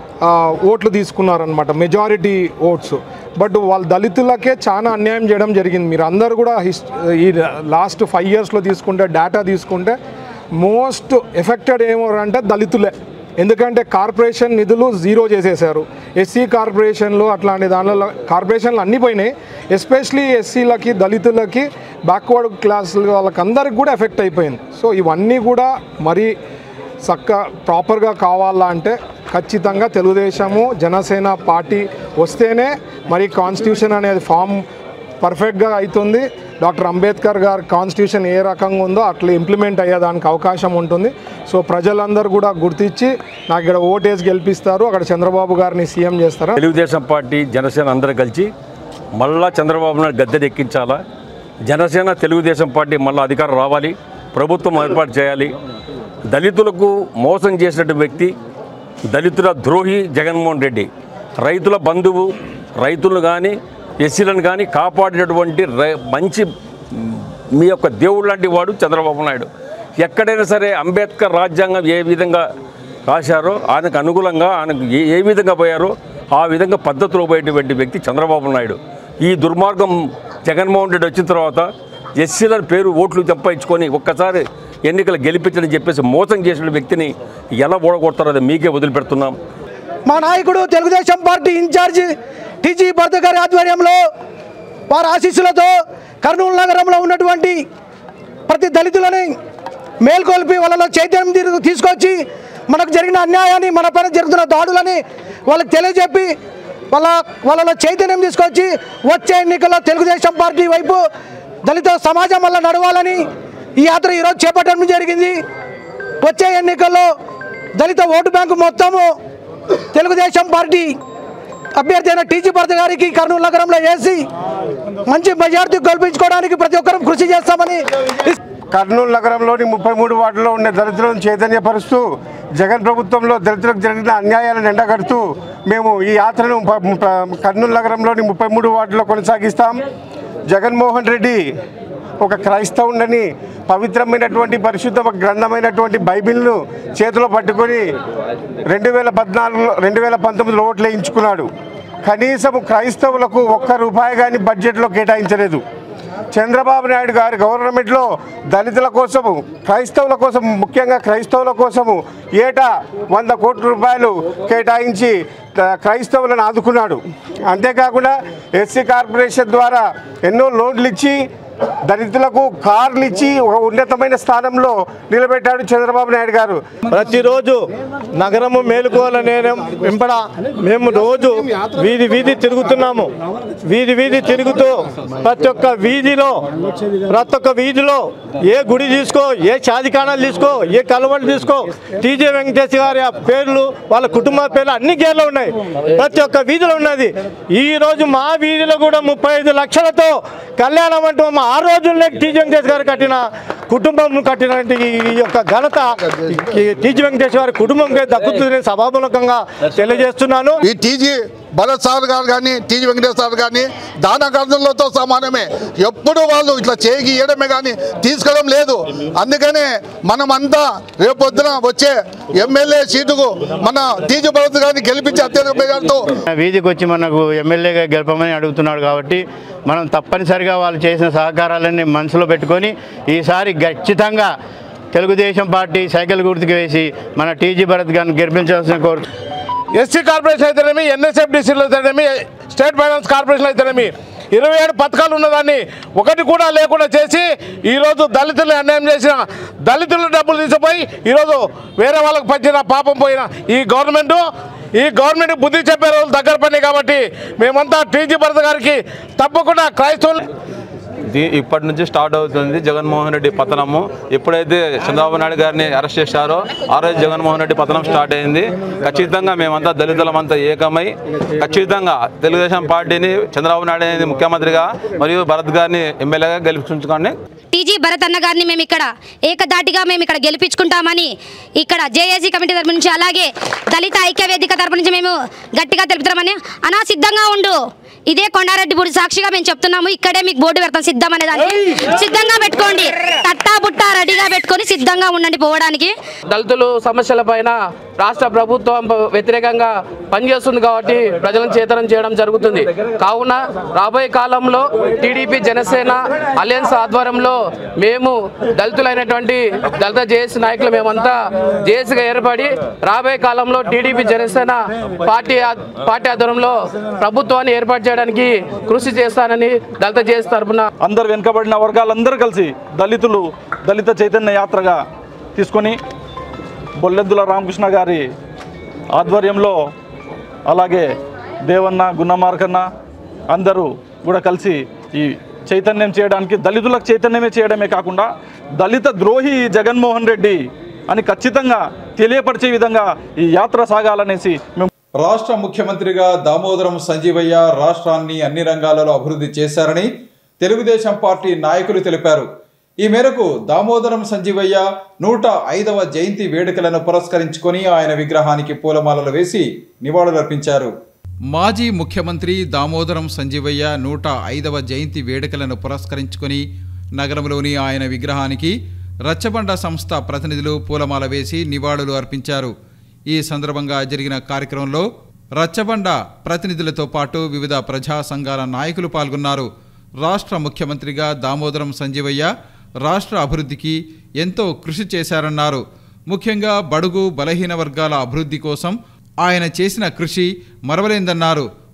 ఓట్లు తీసుకున్నారనమాట, మెజారిటీ ఓట్స్. బట్ వాళ్ళ దళితులకే చాలా అన్యాయం చేయడం జరిగింది. మీరు అందరూ కూడా ఈ లాస్ట్ 5 ఇయర్స్లో తీసుకుంటే డేటా తీసుకుంటే మోస్ట్ ఎఫెక్టెడ్ ఏమోరంటే దళితులే. ఎందుకంటే కార్పొరేషన్ నిధులు జీరో చేసేసారు. ఎస్సీ కార్పొరేషన్లు అట్లాంటి దానిలో కార్పొరేషన్లు అన్నీ పోయినాయి. ఎస్పెషలీ ఎస్సీలకి, దళితులకి, బ్యాక్వర్డ్ క్లాస్ వాళ్ళకి అందరికి కూడా ఎఫెక్ట్ అయిపోయింది. సో ఇవన్నీ కూడా మరీ ప్రాపర్గా కావాలా అంటే ఖచ్చితంగా తెలుగుదేశము, జనసేన పార్టీ వస్తేనే మరి కాన్స్టిట్యూషన్ అనేది ఫామ్ పర్ఫెక్ట్గా అవుతుంది. డాక్టర్ అంబేద్కర్ గారి కాన్స్టిట్యూషన్ ఏ రకంగా ఉందో అట్లా ఇంప్లిమెంట్ అయ్యేదానికి అవకాశం ఉంటుంది. సో ప్రజలందరూ కూడా గుర్తించి నాకు ఇక్కడ ఓటేసి గెలిపిస్తారు, అక్కడ చంద్రబాబు గారిని సీఎం చేస్తారు. తెలుగుదేశం పార్టీ, జనసేన అందరూ కలిసి మళ్ళా చంద్రబాబు నాయుడు గద్దె ఎక్కించాలా. జనసేన, తెలుగుదేశం పార్టీ మళ్ళీ అధికారం రావాలి, ప్రభుత్వం ఏర్పాటు చేయాలి. దళితులకు మోసం చేసినటువంటి వ్యక్తి, దళితుల ద్రోహి జగన్మోహన్ రెడ్డి. రైతుల బంధువు, రైతులను కానీ ఎస్సీలను కానీ కాపాడినటువంటి మంచి మీ యొక్క దేవుడు లాంటి వాడు చంద్రబాబు నాయుడు. ఎక్కడైనా సరే అంబేద్కర్ రాజ్యాంగం ఏ విధంగా రాశారో ఆయనకు అనుకూలంగా ఆయనకు ఏ విధంగా పోయారో ఆ విధంగా పద్ధతిలో పోయేటువంటి వ్యక్తి చంద్రబాబు నాయుడు. ఈ దుర్మార్గం జగన్మోహన్ రెడ్డి వచ్చిన తర్వాత ఎస్సీల పేరు ఓట్లు సంపాదించుకొని ఒక్కసారి ఎన్నికలు గెలిపించని చెప్పేసి మోసం చేసిన వ్యక్తిని ఎలా ఓడగొడతారో అది మీకే వదిలిపెడుతున్నాం. మా నాయకుడు Telugu Desam party incharge TG Bharath గారి ఆధ్వర్యంలో వారి ఆశీస్సులతో కర్నూలు నగరంలో ఉన్నటువంటి ప్రతి దళితులని మేల్కొల్పి వాళ్ళలో చైతన్యం తీసుకొచ్చి మనకు జరిగిన అన్యాయాన్ని, మన పైన జరుగుతున్న దాడులని వాళ్ళకి తెలియజెప్పి వాళ్ళలో చైతన్యం తీసుకొచ్చి వచ్చే ఎన్నికల్లో తెలుగుదేశం పార్టీ వైపు దళిత సమాజం వల్ల నడవాలని ఈ యాత్ర ఈరోజు చేపట్టడం జరిగింది. వచ్చే ఎన్నికల్లో దళిత ఓటు బ్యాంకు మొత్తము తెలుగుదేశం పార్టీ అభ్యర్థి అయిన టీజీ భరత్ గారికి కర్నూలు నగరంలో వేసి మంచి మెజారిటీ కల్పించుకోవడానికి ప్రతి ఒక్కరూ కృషి చేస్తామని. కర్నూలు నగరంలోని 33 వార్డుల్లో ఉండే దళితులను చైతన్యపరుస్తూ జగన్ ప్రభుత్వంలో దళితులకు జరిగిన అన్యాయాలను ఎండగడుతూ మేము ఈ యాత్రను కర్నూలు నగరంలోని 33 వార్డుల్లో కొనసాగిస్తాం. జగన్మోహన్ రెడ్డి ఒక క్రైస్తవుడని పవిత్రమైనటువంటి పరిశుద్ధ గ్రంథమైనటువంటి బైబిల్ను చేతిలో పట్టుకొని 2019లో ఓట్లు వేయించుకున్నాడు. కనీసం క్రైస్తవులకు ₹1 కానీ బడ్జెట్లో కేటాయించలేదు. చంద్రబాబు నాయుడు గారి గవర్నమెంట్లో దళితుల కోసము, క్రైస్తవుల కోసం, ముఖ్యంగా క్రైస్తవుల కోసము ఏటా ₹100 కోట్ల కేటాయించి క్రైస్తవులను ఆదుకున్నాడు. అంతేకాకుండా ఎస్సీ కార్పొరేషన్ ద్వారా ఎన్నో లోన్లు ఇచ్చి దళితులకు కార్లు ఇచ్చి ఒక ఉన్నతమైన స్థానంలో నిలబెట్టాడు చంద్రబాబు నాయుడు గారు. ప్రతిరోజు నగరము మేలుకోవాలనే వెంపడ మేము రోజు వీధి తిరుగుతున్నాము. వీధి తిరుగుతూ ప్రతి ఒక్క వీధిలో ఏ గుడి తీసుకో, ఏ షాదిఖానాలు తీసుకో, ఏ కలవలు తీసుకో, టీజీ వెంకటేష్ గారి పేర్లు, వాళ్ళ కుటుంబ పేర్లు అన్ని గేర్లో ఉన్నాయి. ప్రతి ఒక్క వీధిలో ఉన్నది. ఈరోజు మా వీధిలో కూడా 35 లక్షలతో కళ్యాణ మంటపం ఆ రోజుల్లో టీజీ వెంకటేష్ గారు కుటుంబం కట్టినటువంటి ఈ యొక్క ఘనత టీజీ వెంకటేష్ గారి కుటుంబంకే దక్కుతుందని సభాముఖంగా తెలియజేస్తున్నాను. ఈ టీజీ భరత్ సార్ గారు కానీ, టీజీ వెంకటేష్ సార్ కానీ దానకర్తలతో సమానమే. ఎప్పుడు వాళ్ళు ఇట్లా చేయి ఇవ్వడమే కానీ తీసుకోవడం లేదు. అందుకనే మనమంతా రేపొద్దున వచ్చే ఎమ్మెల్యే సీటుకు మన టీజీ భరత్ గారిని గెలిపించి అత్యధిక మెజార్టీతో వీధికి వచ్చి మనకు ఎమ్మెల్యేగా గెలపమని అడుగుతున్నాడు. కాబట్టి మనం తప్పనిసరిగా వాళ్ళు చేసిన సహకారాలన్నీ మనసులో పెట్టుకొని ఈసారి ఖచ్చితంగా తెలుగుదేశం పార్టీ సైకిల్ గుర్తుకు వేసి మన టీజీ భరత్ గారిని గెలిపించాల్సిన కోరుతూ ఎస్సీ కార్పొరేషన్ అయితేనేమి, ఎన్ఎస్ఎఫ్డిసిలో అయితేనేమి, స్టేట్ ఫైనాన్స్ కార్పొరేషన్ అయితేనేమి 27 పథకాలు ఉన్నదాన్ని ఒకటి కూడా లేకుండా చేసి ఈరోజు దళితులు అన్యాయం చేసిన దళితుల డబ్బులు తీసుకుపోయి ఈరోజు వేరే వాళ్ళకు పంచిన పాపం పోయిన ఈ గవర్నమెంట్ బుద్ధి చెప్పే రోజులు దగ్గర పడినాయి. కాబట్టి మేమంతా టీజీ భరత్ గారికి తప్పకుండా క్రైస్తవులు ఇప్పటి నుంచి స్టార్ట్ అవుతుంది జగన్మోహన్ రెడ్డి పతనము. ఎప్పుడైతే చంద్రబాబు నాయుడు గారిని అరెస్ట్ చేశారో ఆ రోజు జగన్మోహన్ రెడ్డి పతనం స్టార్ట్ అయింది. ఖచ్చితంగా మేమంతా దళితులమంతా ఏకమై ఖచ్చితంగా తెలుగుదేశం పార్టీని చంద్రబాబు నాయుడు అనేది ముఖ్యమంత్రిగా మరియు భరత్ గారిని ఎమ్మెల్యేగా గెలిపించుకోండి. టీజీ భరత్ అన్న గారిని మేము ఇక్కడ ఏకదాటిగా గెలిపించుకుంటామని ఇక్కడ జేఏసీ కమిటీ తరపు నుంచి, అలాగే దళిత ఐక్య వేదిక తరపు నుంచి మేము గట్టిగా తెలుపుతామని. అనా సిద్ధంగా ఉండు, ఇదే కొండారెడ్డి బుడి సాక్షిగా మేము చెప్తున్నాము. ఇక్కడే మీకు బోర్డు పెడతాం సిద్ధం అనేదాన్ని. సిద్ధంగా పెట్టుకోండి, తట్టా బుట్ట రెడీగా పెట్టుకొని సిద్ధంగా ఉండండి పోవడానికి. దళితులు సమస్యల పైన రాష్ట్ర ప్రభుత్వం వ్యతిరేకంగా పనిచేస్తుంది కాబట్టి ప్రజలను చేతనం చేయడం జరుగుతుంది. కావున రాబోయే కాలంలో టీడీపీ జనసేన అలయన్స్ ఆధ్వర్యంలో మేము దళితులైనటువంటి దళిత జేఏసీ నాయకులు మేమంతా జేఏసీగా ఏర్పడి రాబోయే కాలంలో టీడీపీ జనసేన పార్టీ ఆధ్వర్యంలో ప్రభుత్వాన్ని ఏర్పాటు చేయడానికి కృషి చేస్తానని దళిత జేఏసీ తరఫున అందరు వెనుకబడిన వర్గాలందరూ కలిసి దళిత చైతన్య యాత్రగా తీసుకొని బొల్లెద్దుల రామకృష్ణ గారి ఆధ్వర్యంలో, అలాగే దేవన్న, గున్నమార్కన్న అందరూ కూడా కలిసి ఈ చైతన్యం చేయడానికి, దళితులకు చైతన్యమే చేయడమే కాకుండా దళిత ద్రోహి జగన్మోహన్ రెడ్డి అని ఖచ్చితంగా తెలియపరిచే విధంగా ఈ యాత్ర సాగాలనేసి మేము. రాష్ట్ర ముఖ్యమంత్రిగా దామోదరం సంజీవయ్య రాష్ట్రాన్ని అన్ని రంగాలలో అభివృద్ధి చేశారని తెలుగుదేశం పార్టీ నాయకులు తెలిపారు. ఈ మేరకు దామోదరం సంజీవయ్య 105వ జయంతి వేడుకలను పురస్కరించుకొని ఆయన విగ్రహానికి పూలమాలలు వేసి నివాళులర్పించారు. మాజీ ముఖ్యమంత్రి దామోదరం సంజీవయ్య 105వ జయంతి వేడుకలను పురస్కరించుకొని నగరంలోని ఆయన విగ్రహానికి రచ్చబండ సంస్థ ప్రతినిధులు పూలమాల వేసి నివాళులు అర్పించారు. ఈ సందర్భంగా జరిగిన కార్యక్రమంలో రచ్చబండ ప్రతినిధులతో పాటు వివిధ ప్రజా సంఘాల నాయకులు పాల్గొన్నారు. రాష్ట్ర ముఖ్యమంత్రిగా దామోదరం సంజీవయ్య రాష్ట్ర అభివృద్ధికి ఎంతో కృషి చేశారన్నారు. ముఖ్యంగా బడుగు బలహీన వర్గాల అభివృద్ధి కోసం ఆయన చేసిన కృషి మరవలేందన్నారు.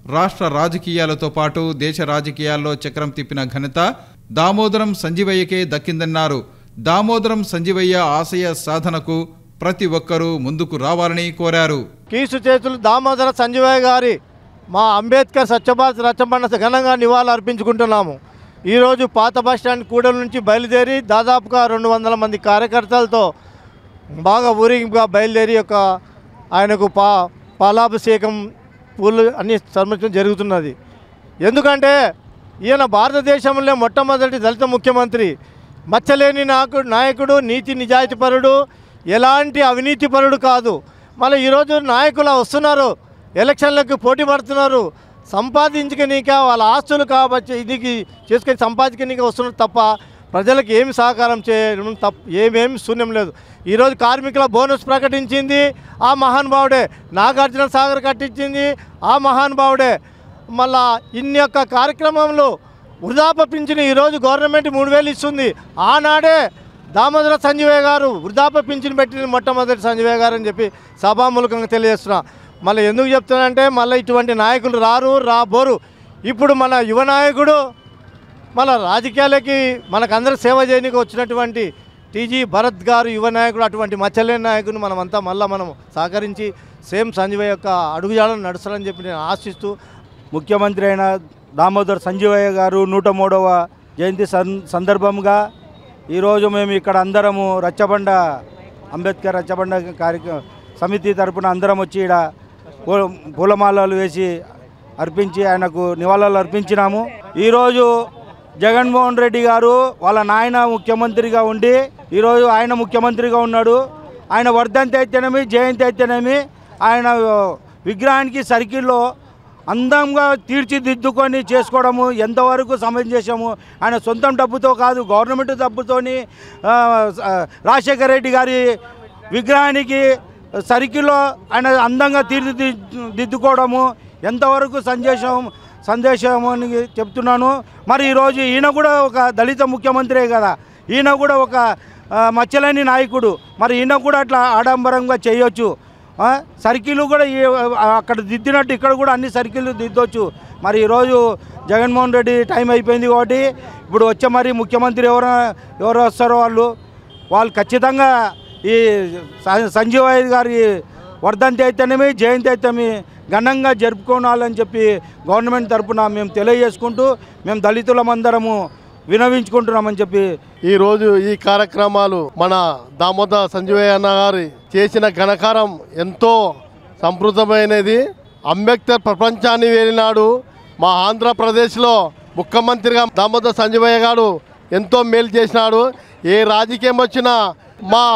రాష్ట్ర రాజకీయాలతో పాటు దేశ రాజకీయాల్లో చక్రం తిప్పిన ఘనత దామోదరం సంజీవయ్యకే దక్కిందన్నారు. దామోదరం సంజీవయ్య ఆశయ సాధనకు ప్రతి ఒక్కరూ ముందుకు రావాలని కోరారు. కీసు చేతులు దామోదర సంజీవయ్య గారి మా అంబేద్కర్ స్వచ్ఛభారత్ రచబండ ఘనంగా నివాళులు అర్పించుకుంటున్నాము. ఈరోజు పాత బస్టాండ్ కూడల నుంచి బయలుదేరి దాదాపుగా 200 మంది కార్యకర్తలతో బాగా ఊరేగింపుగా బయలుదేరి ఆయనకు పాలాభిషేకం పూలు అన్నీ సమర్పించడం జరుగుతున్నది. ఎందుకంటే ఈయన భారతదేశంలో మొట్టమొదటి దళిత ముఖ్యమంత్రి, మచ్చలేని నాయకుడు, నీతి నిజాయితీపరుడు, ఎలాంటి అవినీతిపరుడు కాదు. మళ్ళీ ఈరోజు నాయకులు వస్తున్నారు, ఎలక్షన్లకు పోటీ పడుతున్నారు, సంపాదించుకనీక వాళ్ళ ఆస్తులు కాబట్టి ఇది చేసుకొని సంపాదించనీక వస్తున్నారు తప్ప ప్రజలకు ఏమి సహకారం చేయడం ఏమేమి శూన్యం లేదు. ఈరోజు కార్మికుల బోనస్ ప్రకటించింది ఆ మహానుభావుడే, నాగార్జున సాగర్ కట్టించింది ఆ మహానుభావుడే. మళ్ళా ఇన్ని యొక్క కార్యక్రమంలో వృద్ధాప్య పింఛను ఈరోజు గవర్నమెంట్ 3000 ఇస్తుంది. ఆనాడే దామోదర సంజీవయ్య గారు వృద్ధాప్య పింఛను పెట్టిన మొట్టమొదటి సంజీవయ్య గారు అని చెప్పి సభామూలకంగా తెలియజేస్తున్నా. మళ్ళీ ఎందుకు చెప్తానంటే మళ్ళీ ఇటువంటి నాయకులు రాబోరు. ఇప్పుడు మన యువ నాయకుడు మళ్ళీ రాజకీయాలకి మనకందరూ సేవ చేయడానికి వచ్చినటువంటి టీజీ భరత్ గారు యువ నాయకుడు, అటువంటి మచ్చలేని నాయకుని మనమంతా మనం సహకరించి సేమ్ సంజీవయ్య యొక్క అడుగుజాడలు నడుస్తారని చెప్పి నేను ఆశిస్తూ, ముఖ్యమంత్రి అయిన దామోదర్ సంజీవయ్య గారు 103వ జయంతి సందర్భంగా ఈరోజు మేము ఇక్కడ అందరము రచ్చబండ అంబేద్కర్ రచ్చబండ సమితి తరపున అందరం వచ్చి ఇక్కడ పూలమాలలు వేసి అర్పించి ఆయనకు నివాళులు అర్పించినాము. ఈరోజు జగన్మోహన్ రెడ్డి గారు వాళ్ళ నాయన ముఖ్యమంత్రిగా ఉండి ఈరోజు ఆయన ముఖ్యమంత్రిగా ఉన్నాడు. ఆయన వర్ధంతి అయితేనేమి జయంతి అయితేనేమి ఆయన విగ్రహానికి సర్కిల్లో అందంగా తీర్చిదిద్దుకొని చేసుకోవడము ఎంతవరకు సమంజసము. ఆయన సొంతం డబ్బుతో కాదు, గవర్నమెంట్ డబ్బుతోని రాజశేఖర రెడ్డి గారి విగ్రహానికి సర్కిల్లో ఆయన అందంగా తీర్చిదిద్దుకోవడము ఎంతవరకు సందేశం అని చెప్తున్నాను. మరి ఈరోజు ఈయన కూడా ఒక దళిత ముఖ్యమంత్రే కదా, ఈయన కూడా ఒక మచ్చలేని నాయకుడు, మరి ఈయన కూడా అట్లా ఆడంబరంగా చేయొచ్చు. సర్కిల్ కూడా అక్కడ దిద్దినట్టు ఇక్కడ కూడా అన్ని సర్కిల్ దిద్దొచ్చు. మరి ఈరోజు జగన్మోహన్ రెడ్డి టైం అయిపోయింది కాబట్టి ఇప్పుడు వచ్చే మరి ముఖ్యమంత్రి ఎవరు వస్తారో వాళ్ళు ఖచ్చితంగా ఈ సంజీవయ్య గారి వర్ధంతి అయితేనేమి జయంతి అయితేనేమి ఘనంగా జరుపుకోవాలని చెప్పి గవర్నమెంట్ తరఫున మేము తెలియజేసుకుంటూ మేము దళితులమందరము వినవించుకుంటున్నామని చెప్పి ఈరోజు ఈ కార్యక్రమాలు మన దామోదర్ సంజీవయ్య అన్న గారి చేసిన ఘనకారం ఎంతో సంపృతమైనది. అంబేద్కర్ ప్రపంచాన్ని వేలినాడు. మా ఆంధ్రప్రదేశ్లో ముఖ్యమంత్రిగా దామోదర్ సంజీవయ్య గారు ఎంతో మేలు చేసినాడు. ఏ రాజకీయం వచ్చినా మా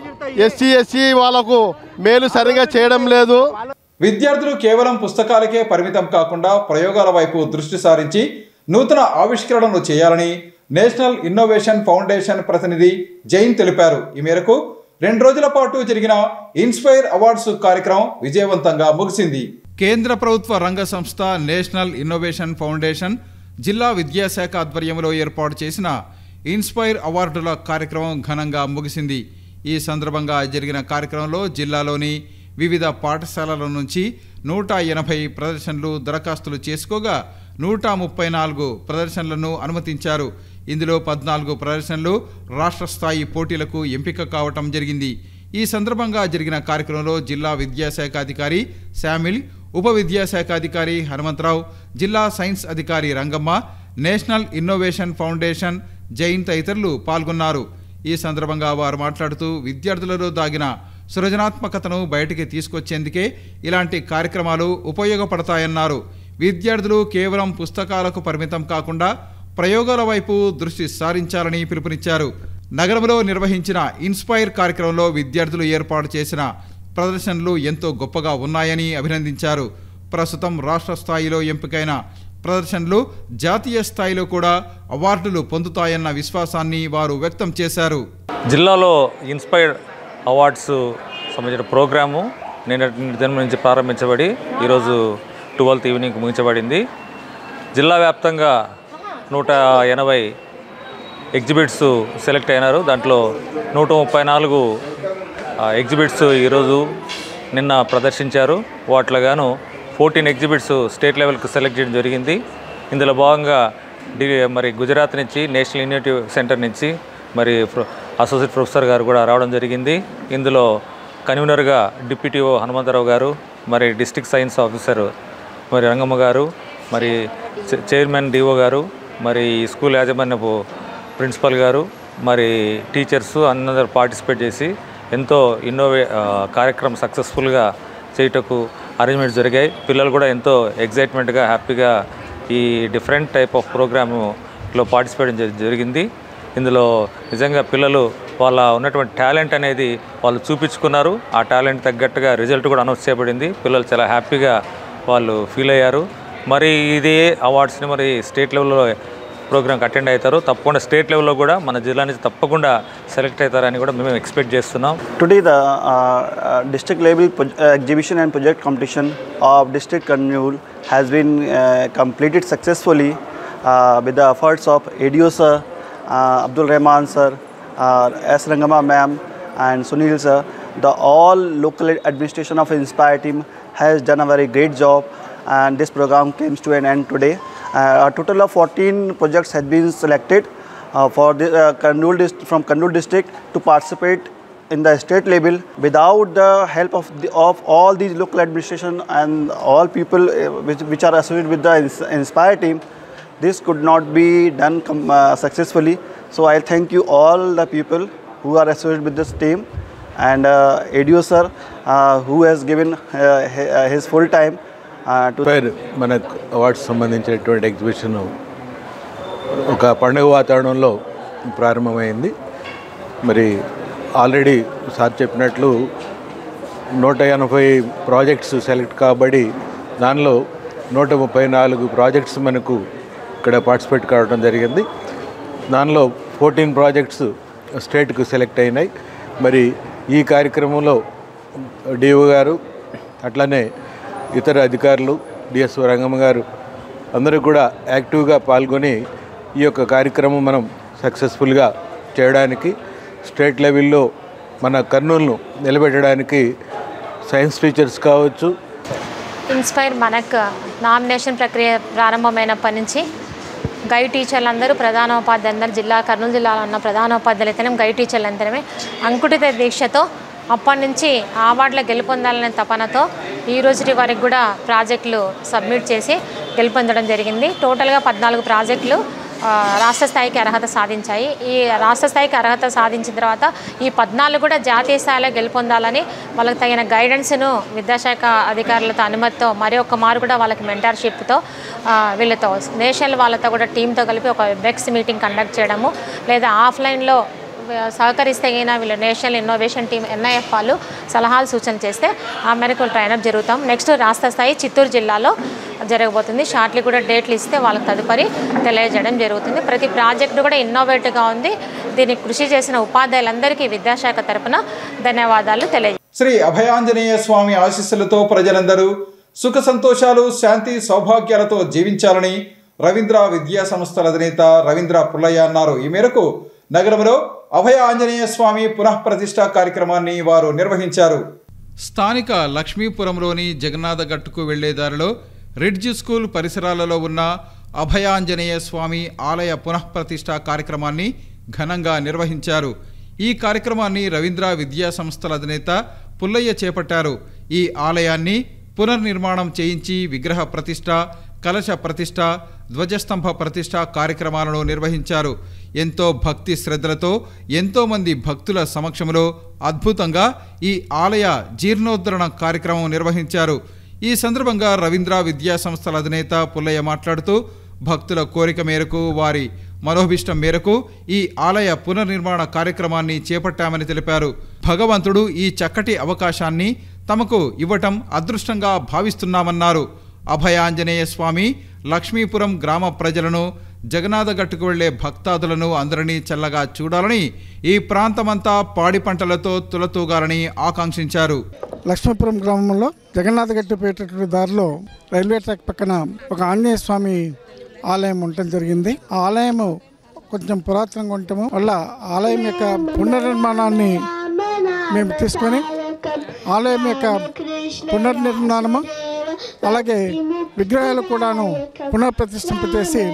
ఎస్సీ వాళ్ళకు మేలు సరిగా చేయడం లేదు. విద్యార్థులు కేవలం పుస్తకాలకే పరిమితం కాకుండా ప్రయోగాల వైపు దృష్టి సారించి నూతన ఆవిష్కరణలు చేయాలని నేషనల్ ఇన్నోవేషన్ ఫౌండేషన్ ప్రతినిధి జైన్ తెలిపారు. ఈ మేరకు 2 రోజుల పాటు జరిగిన ఇన్స్పైర్ అవార్డ్స్ కార్యక్రమం విజయవంతంగా ముగిసింది. కేంద్ర ప్రభుత్వ రంగ సంస్థ నేషనల్ ఇన్నోవేషన్ ఫౌండేషన్ జిల్లా విద్యాశాఖ ఆధ్వర్యంలో ఏర్పాటు చేసిన ఇన్స్పైర్ అవార్డుల కార్యక్రమం ఘనంగా ముగిసింది. ఈ సందర్భంగా జరిగిన కార్యక్రమంలో జిల్లాలోని వివిధ పాఠశాలల నుంచి 180 ప్రదర్శనలు దరఖాస్తులు చేసుకోగా 134 ప్రదర్శనలను అనుమతించారు. ఇందులో 14 ప్రదర్శనలు రాష్ట్ర స్థాయి పోటీలకు ఎంపిక కావటం జరిగింది. ఈ సందర్భంగా జరిగిన కార్యక్రమంలో జిల్లా విద్యాశాఖ అధికారి శామిల్, ఉప విద్యాశాఖ అధికారి హనుమంతరావు, జిల్లా సైన్స్ అధికారి Rangamma, national innovation foundation Jain తదితరులు పాల్గొన్నారు. ఈ సందర్భంగా వారు మాట్లాడుతూ విద్యార్థులలో దాగిన సృజనాత్మకతను బయటికి తీసుకొచ్చేందుకే ఇలాంటి కార్యక్రమాలు ఉపయోగపడతాయన్నారు. విద్యార్థులు కేవలం పుస్తకాలకు పరిమితం కాకుండా ప్రయోగాల వైపు దృష్టి సారించాలని పిలుపునిచ్చారు. నగరంలో నిర్వహించిన ఇన్స్పైర్ కార్యక్రమంలో విద్యార్థులు ఏర్పాటు చేసిన ప్రదర్శనలు ఎంతో గొప్పగా ఉన్నాయని అభినందించారు. ప్రస్తుతం రాష్ట్ర స్థాయిలో ఎంపికైన ప్రదర్శనలు జాతీయ స్థాయిలో కూడా అవార్డులు పొందుతాయన్న విశ్వాసాన్ని వారు వ్యక్తం చేశారు. జిల్లాలో ఇన్స్పైర్ అవార్డ్స్ సంబంధించిన ప్రోగ్రాము నిన్నటి నుంచి ప్రారంభించబడి ఈరోజు 12th ఈవినింగ్ ముగించబడింది. జిల్లా వ్యాప్తంగా 180 ఎగ్జిబిట్స్ సెలెక్ట్ అయినారు. దాంట్లో 134 ఎగ్జిబిట్స్ ఈరోజు నిన్న ప్రదర్శించారు. వాటిలో గాను 14 ఎగ్జిబిట్స్ స్టేట్ లెవెల్కి సెలెక్ట్ చేయడం జరిగింది. ఇందులో భాగంగా మరి గుజరాత్ నుంచి నేషనల్ ఇన్నోవేటివ్ సెంటర్ నుంచి మరి అసోసియేట్ ప్రొఫెసర్ గారు కూడా రావడం జరిగింది. ఇందులో కన్వీనర్గా డిప్యూటీఓ హనుమంతరావు గారు, మరి డిస్ట్రిక్ట్ సైన్స్ ఆఫీసర్ మరి రంగమ్మ గారు, మరి చైర్మన్ డిఓ గారు, మరి స్కూల్ యాజమాన్యపు ప్రిన్సిపల్ గారు, మరి టీచర్స్ అందరూ పార్టిసిపేట్ చేసి ఎంతో కార్యక్రమం సక్సెస్ఫుల్గా చేయటకు అరేంజ్మెంట్స్ జరిగాయి. పిల్లలు కూడా ఎంతో ఎగ్జైట్మెంట్గా హ్యాపీగా ఈ డిఫరెంట్ టైప్ ఆఫ్ ప్రోగ్రాములో పార్టిసిపేట్ జరిగింది. ఇందులో నిజంగా పిల్లలు వాళ్ళ ఉన్నటువంటి టాలెంట్ అనేది వాళ్ళు చూపించుకున్నారు. ఆ టాలెంట్ తగ్గట్టుగా రిజల్ట్ కూడా అనౌన్స్ చేయబడింది. పిల్లలు చాలా హ్యాపీగా వాళ్ళు ఫీల్ అయ్యారు. మరి ఇదే అవార్డ్స్ని మరి స్టేట్ లెవెల్లో ప్రోగ్రామ్కి అటెండ్ అవుతారు. తప్పకుండా స్టేట్ లెవెల్లో కూడా మన జిల్లా నుంచి తప్పకుండా సెలెక్ట్ అవుతారని కూడా మేము ఎక్స్పెక్ట్ చేస్తున్నాం. Today the district level exhibition and project competition of district Kurnool has been completed successfully with the efforts of ADO sir, Abdul Rahman sir, S. Rangama ma'am and Sunil sir. The all local administration of Inspire team has done a very great job, and this program comes to an end today. A total of 14 projects had been selected for the from Kurnool district to participate in the state level. Without the help of all these local administration and all people which are associated with the Inspire team, this could not be done successfully. So I thank you all the people who are associated with this team, and ADO sir who has given his full time మన awards సంబంధించినటువంటి exhibition ఒక పండుగ వాతావరణంలో ప్రారంభమైంది. మరి already sir చెప్పినట్లు 180 projects select కాబడి దానిలో 134 projects మనకు ఇక్కడ పార్టిసిపేట్ కావడం జరిగింది. దానిలో 14 ప్రాజెక్ట్స్ స్టేట్కు సెలెక్ట్ అయినాయి. మరి ఈ కార్యక్రమంలో డిఓ గారు అట్లనే ఇతర అధికారులు, డిఎస్ఓ రంగమ్మ గారు అందరూ కూడా యాక్టివ్గా పాల్గొని ఈ యొక్క కార్యక్రమం మనం సక్సెస్ఫుల్గా చేయడానికి, స్టేట్ లెవెల్లో మన కర్నూలును నిలబెట్టడానికి సైన్స్ టీచర్స్ కావచ్చు. ఇన్స్పైర్ మనకు నామినేషన్ ప్రక్రియ ప్రారంభమైనప్పటి నుంచి గైడ్ టీచర్లు అందరూ ప్రధానోపాధ్యాయులు కర్నూలు జిల్లాలో ఉన్న ప్రధానోపాధ్యాయులు అయితేనే గైడ్ టీచర్లు అయితేనే అంకుటిత దీక్షతో అప్పటి నుంచి అవార్డులో గెలుపొందాలనే తపనతో ఈ రోజు వరకు కూడా ప్రాజెక్టులు సబ్మిట్ చేసి గెలుపొందడం జరిగింది. టోటల్గా 14 ప్రాజెక్టులు రాష్ట్ర స్థాయికి అర్హత సాధించాయి. ఈ రాష్ట్ర స్థాయికి అర్హత సాధించిన తర్వాత ఈ 14 కూడా జాతీయ స్థాయిలో గెలుపొందాలని వాళ్ళకి తగిన గైడెన్స్ను విద్యాశాఖ అధికారులతో అనుమతితో మరి ఒక్క మారు కూడా వాళ్ళకి మెంటర్షిప్తో వీళ్ళతో నేషనల్ వాళ్ళతో కూడా టీంతో కలిపి ఒక వెబ్ఎక్స్ మీటింగ్ కండక్ట్ చేయడము, లేదా ఆఫ్లైన్లో సహకరిస్తే అయినా వీళ్ళు నేషనల్ ఇన్నోవేషన్ టీమ్ NIF వాళ్ళు సలహాలు సూచన చేస్తే ఆ మేరకు ట్రైనప్ జరుగుతాం. నెక్స్ట్ రాష్ట్ర స్థాయి చిత్తూరు జిల్లాలో జరగబోతుంది. షార్ట్లీ కూడా డేట్లు ఇస్తే వాళ్ళకి తదుపరి తెలియజేయడం జరుగుతుంది. ప్రతి ప్రాజెక్టు కూడా ఇన్నోవేటివ్గా ఉంది. దీనికి కృషి చేసిన ఉపాధ్యాయులందరికీ విద్యాశాఖ తరపున ధన్యవాదాలు తెలియజేస్తాం. శ్రీ అభయాంజనేయ స్వామి ఆశీస్సులతో ప్రజలందరూ సుఖ సంతోషాలు, శాంతి, సౌభాగ్యాలతో జీవించాలని రవీంద్ర విద్యా సంస్థల అధినేత రవీంద్ర పుల్లయ్య అన్నారు. ఈ మేరకు నగరంలో అభయ ఆంజనేయ స్వామి పునఃప్రతిష్ఠ కార్యక్రమాన్ని వారు నిర్వహించారు. స్థానిక లక్ష్మీపురంలోని జగన్నాథ గట్టుకు వెళ్లే దారిలో రిడ్జ్ స్కూల్ పరిసరాలలో ఉన్న అభయాంజనేయ స్వామి ఆలయ పునఃప్రతిష్ఠ కార్యక్రమాన్ని ఘనంగా నిర్వహించారు. ఈ కార్యక్రమాన్ని రవీంద్ర విద్యా సంస్థల అధినేత పుల్లయ్య చేపట్టారు. ఈ ఆలయాన్ని పునర్నిర్మాణం చేయించి విగ్రహ ప్రతిష్ఠ, కలశ ప్రతిష్ఠ, ధ్వజస్తంభ ప్రతిష్ఠ కార్యక్రమాలను నిర్వహించారు. ఎంతో భక్తి శ్రద్ధలతో ఎంతోమంది భక్తుల సమక్షంలో అద్భుతంగా ఈ ఆలయ జీర్ణోద్ధరణ కార్యక్రమం నిర్వహించారు. ఈ సందర్భంగా రవీంద్ర విద్యా సంస్థల అధినేత పుల్లయ్య మాట్లాడుతూ భక్తుల కోరిక మేరకు, వారి మనోభిష్టం మేరకు ఈ ఆలయ పునర్నిర్మాణ కార్యక్రమాన్ని చేపట్టామని తెలిపారు. భగవంతుడు ఈ చక్కటి అవకాశాన్ని తమకు ఇవ్వటం అదృష్టంగా భావిస్తున్నామన్నారు. అభయాంజనేయ స్వామి లక్ష్మీపురం గ్రామ ప్రజలను, జగన్నాథ గట్టుకు వెళ్లే భక్తాదులను అందరినీ చల్లగా చూడాలని, ఈ ప్రాంతమంతా పాడి పంటలతో తులతూగాలని ఆకాంక్షించారు. లక్ష్మీపురం గ్రామంలో జగన్నాథ గట్టు పోయేటటువంటి దారిలో రైల్వే ట్రాక్ పక్కన ఒక ఆంజనేయ స్వామి ఆలయం ఉండటం జరిగింది. ఆ ఆలయం కొంచెం పురాతనంగా ఉండటం వల్ల ఆలయం యొక్క పునర్నిర్మాణాన్ని మేము తీసుకొని ఆలయం యొక్క పునర్నిర్మాణము అలాగే విగ్రహాలు కూడాను పునఃప్రతిష్ఠింప చేసి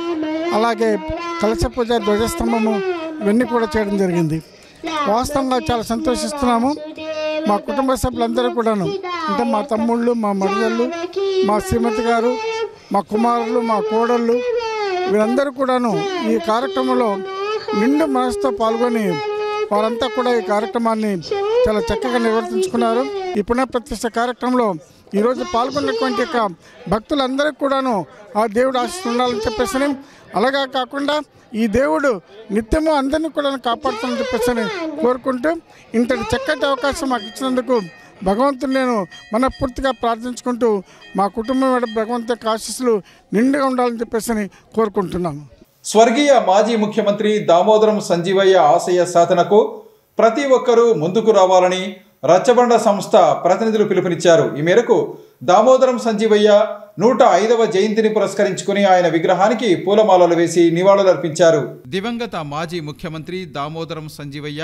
అలాగే కలశ పూజ, ధ్వజస్తంభము ఇవన్నీ కూడా చేయడం జరిగింది. వాస్తవంగా చాలా సంతోషిస్తున్నాము. మా కుటుంబ సభ్యులందరూ కూడాను, అంటే మా తమ్ముళ్ళు, మా మరుదళ్ళు, మా శ్రీమతి గారు, మా కుమారులు, మా కోడళ్ళు వీరందరూ కూడాను ఈ కార్యక్రమంలో నిండు మనసుతో పాల్గొని వారంతా కూడా ఈ కార్యక్రమాన్ని చాలా చక్కగా నిర్వర్తించుకున్నారు. ఈ పునఃప్రతిష్ఠ కార్యక్రమంలో ఈరోజు పాల్గొన్నటువంటి యొక్క భక్తులందరికీ కూడాను ఆ దేవుడు ఆశీస్సులు ఉండాలని చెప్పేసి, అలాగా కాకుండా ఈ దేవుడు నిత్యము అందరినీ కూడా కాపాడుతానని చెప్పేసి కోరుకుంటూ ఇంతటి చక్కటి అవకాశం మాకు ఇచ్చినందుకు భగవంతుని నేను మనస్ఫూర్తిగా ప్రార్థించుకుంటూ మా కుటుంబం భగవంతుని ఆశీస్సులు నిండుగా ఉండాలని చెప్పేసి కోరుకుంటున్నాను. స్వర్గీయ మాజీ ముఖ్యమంత్రి దామోదరం సంజీవయ్య ఆశయ సాధనకు ప్రతి ఒక్కరూ ముందుకు రావాలని రచ్చబండ సంస్థ ప్రతినిధులు పిలుపునిచ్చారు. ఈ మేరకు దామోదరం సంజీవయ్య 105వ జయంతిని పురస్కరించుకుని ఆయన విగ్రహానికి పూలమాలలు వేసి నివాళులర్పించారు. దివంగత మాజీ ముఖ్యమంత్రి దామోదరం సంజీవయ్య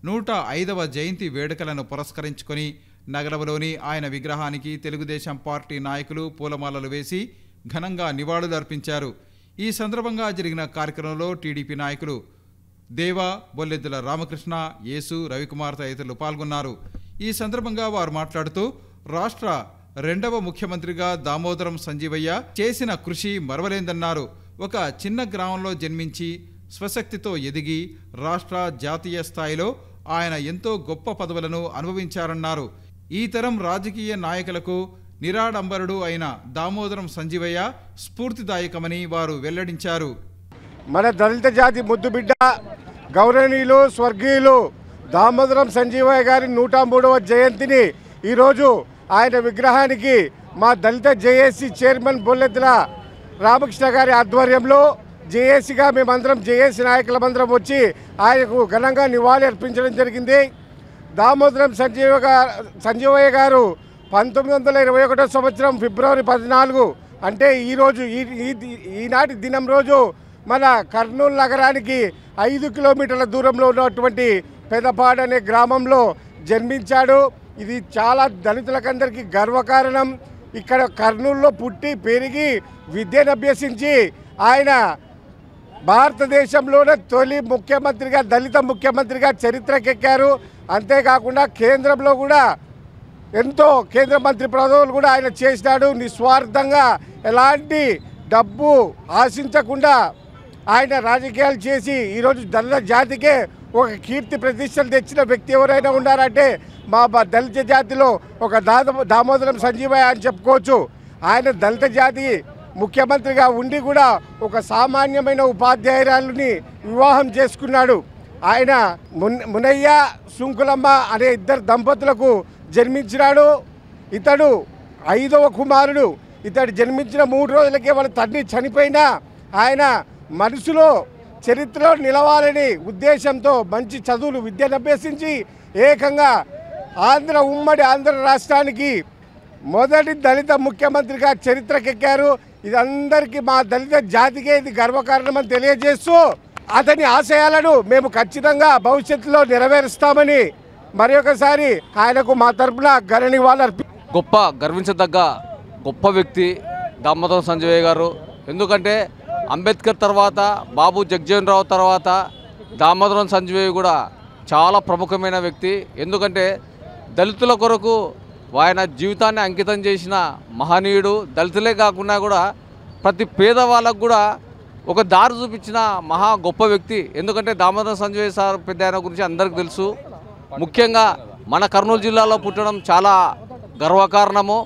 105వ జయంతి వేడుకలను పురస్కరించుకుని నగరంలోని ఆయన విగ్రహానికి తెలుగుదేశం పార్టీ నాయకులు పూలమాలలు వేసి ఘనంగా నివాళులర్పించారు. ఈ సందర్భంగా జరిగిన కార్యక్రమంలో టీడీపీ నాయకులు దేవా, బొల్లెద్దుల రామకృష్ణ, యేసు, రవికుమార్ తదితరులు పాల్గొన్నారు. ఈ సందర్భంగా వారు మాట్లాడుతూ రాష్ట్ర 2వ ముఖ్యమంత్రిగా దామోదరం సంజీవయ్య చేసిన కృషి మరవలేందన్నారు. ఒక చిన్న గ్రామంలో జన్మించి స్వశక్తితో ఎదిగి రాష్ట్ర, జాతీయ స్థాయిలో ఆయన ఎంతో గొప్ప పదవులను అనుభవించారన్నారు. ఈ తరం రాజకీయ నాయకులకు నిరాడంబరుడు అయిన దామోదరం సంజీవయ్య స్ఫూర్తిదాయకమని వారు వెల్లడించారు. మన దళిత జాతి ముద్దుబిడ్డ గౌరవనీయులు స్వర్గీయులు దామోదరం సంజీవయ్య గారి 103వ జయంతిని ఈరోజు ఆయన విగ్రహానికి మా దళిత జేఏసీ చైర్మన్ బొల్లెద్దుల రామకృష్ణ గారి ఆధ్వర్యంలో జేఏసీగా మేమందరం జేఏసీ నాయకులమందరం వచ్చి ఆయనకు ఘనంగా నివాళి అర్పించడం జరిగింది. దామోదరం సంజీవయ్య గారు 1921 సంవత్సరం ఫిబ్రవరి 14 అంటే ఈరోజు ఈనాటి దినం రోజు మన కర్నూలు నగరానికి 5 కిలోమీటర్ల దూరంలో ఉన్నటువంటి పెదపాడు అనే గ్రామంలో జన్మించాడు. ఇది చాలా దళితులకందరికీ గర్వకారణం. ఇక్కడ కర్నూలులో పుట్టి పెరిగి విద్యను అభ్యసించి ఆయన భారతదేశంలోనే తొలి ముఖ్యమంత్రిగా, దళిత ముఖ్యమంత్రిగా చరిత్రకెక్కారు. అంతేకాకుండా కేంద్రంలో కూడా ఎంతో కేంద్ర మంత్రి పదవులు కూడా ఆయన చేసినాడు. నిస్వార్థంగా ఎలాంటి డబ్బు ఆశించకుండా ఆయన రాజకీయాలు చేసి ఈరోజు దళిత జాతికే ఒక కీర్తి ప్రతిష్టలు తెచ్చిన వ్యక్తి ఎవరైనా ఉన్నారంటే మా దళిత జాతిలో ఒక దామోదరం సంజీవయ్య అని చెప్పుకోవచ్చు. ఆయన దళిత జాతి ముఖ్యమంత్రిగా ఉండి కూడా ఒక సామాన్యమైన ఉపాధ్యాయురాలని వివాహం చేసుకున్నాడు. ఆయన మునయ్య, సుంకులమ్మ అనే 2 దంపతులకు జన్మించినాడు. ఇతడు 5వ కుమారుడు. ఇతడు జన్మించిన 3 రోజులకే వాళ్ళ తండ్రి చనిపోయినా ఆయన మనసులో చరిత్రలో నిలవాలని ఉద్దేశంతో మంచి చదువులు, విద్యను అభ్యసించి ఏకంగా ఉమ్మడి ఆంధ్ర రాష్ట్రానికి మొదటి దళిత ముఖ్యమంత్రిగా చరిత్రకెక్కారు. ఇది అందరికీ మా దళిత జాతికే ఇది గర్వకారణమని తెలియజేస్తూ అతని ఆశయాలను మేము ఖచ్చితంగా భవిష్యత్తులో నెరవేరుస్తామని మరొకసారి ఆయనకు మా తరపున ఘన నివాళులు గొప్ప గర్వించదగ్గ గొప్ప వ్యక్తి దామోదరం సంజీవయ్య గారు. ఎందుకంటే అంబేద్కర్ తర్వాత, బాబు జగజ్జీవన్ రావు తర్వాత దామోదరం సంజీవయ్య కూడా చాలా ప్రముఖమైన వ్యక్తి. ఎందుకంటే దళితుల కొరకు ఆయన జీవితాన్ని అంకితం చేసిన మహనీయుడు. దళితులే కాకుండా కూడా ప్రతి పేదవాళ్ళకు కూడా ఒక దారి చూపించిన మహా గొప్ప వ్యక్తి. ఎందుకంటే దామోదరం సంజీవయ్య సార్ పెద్ద ఆయన గురించి అందరికీ తెలుసు. ముఖ్యంగా మన కర్నూలు జిల్లాలో పుట్టడం చాలా గర్వకారణము.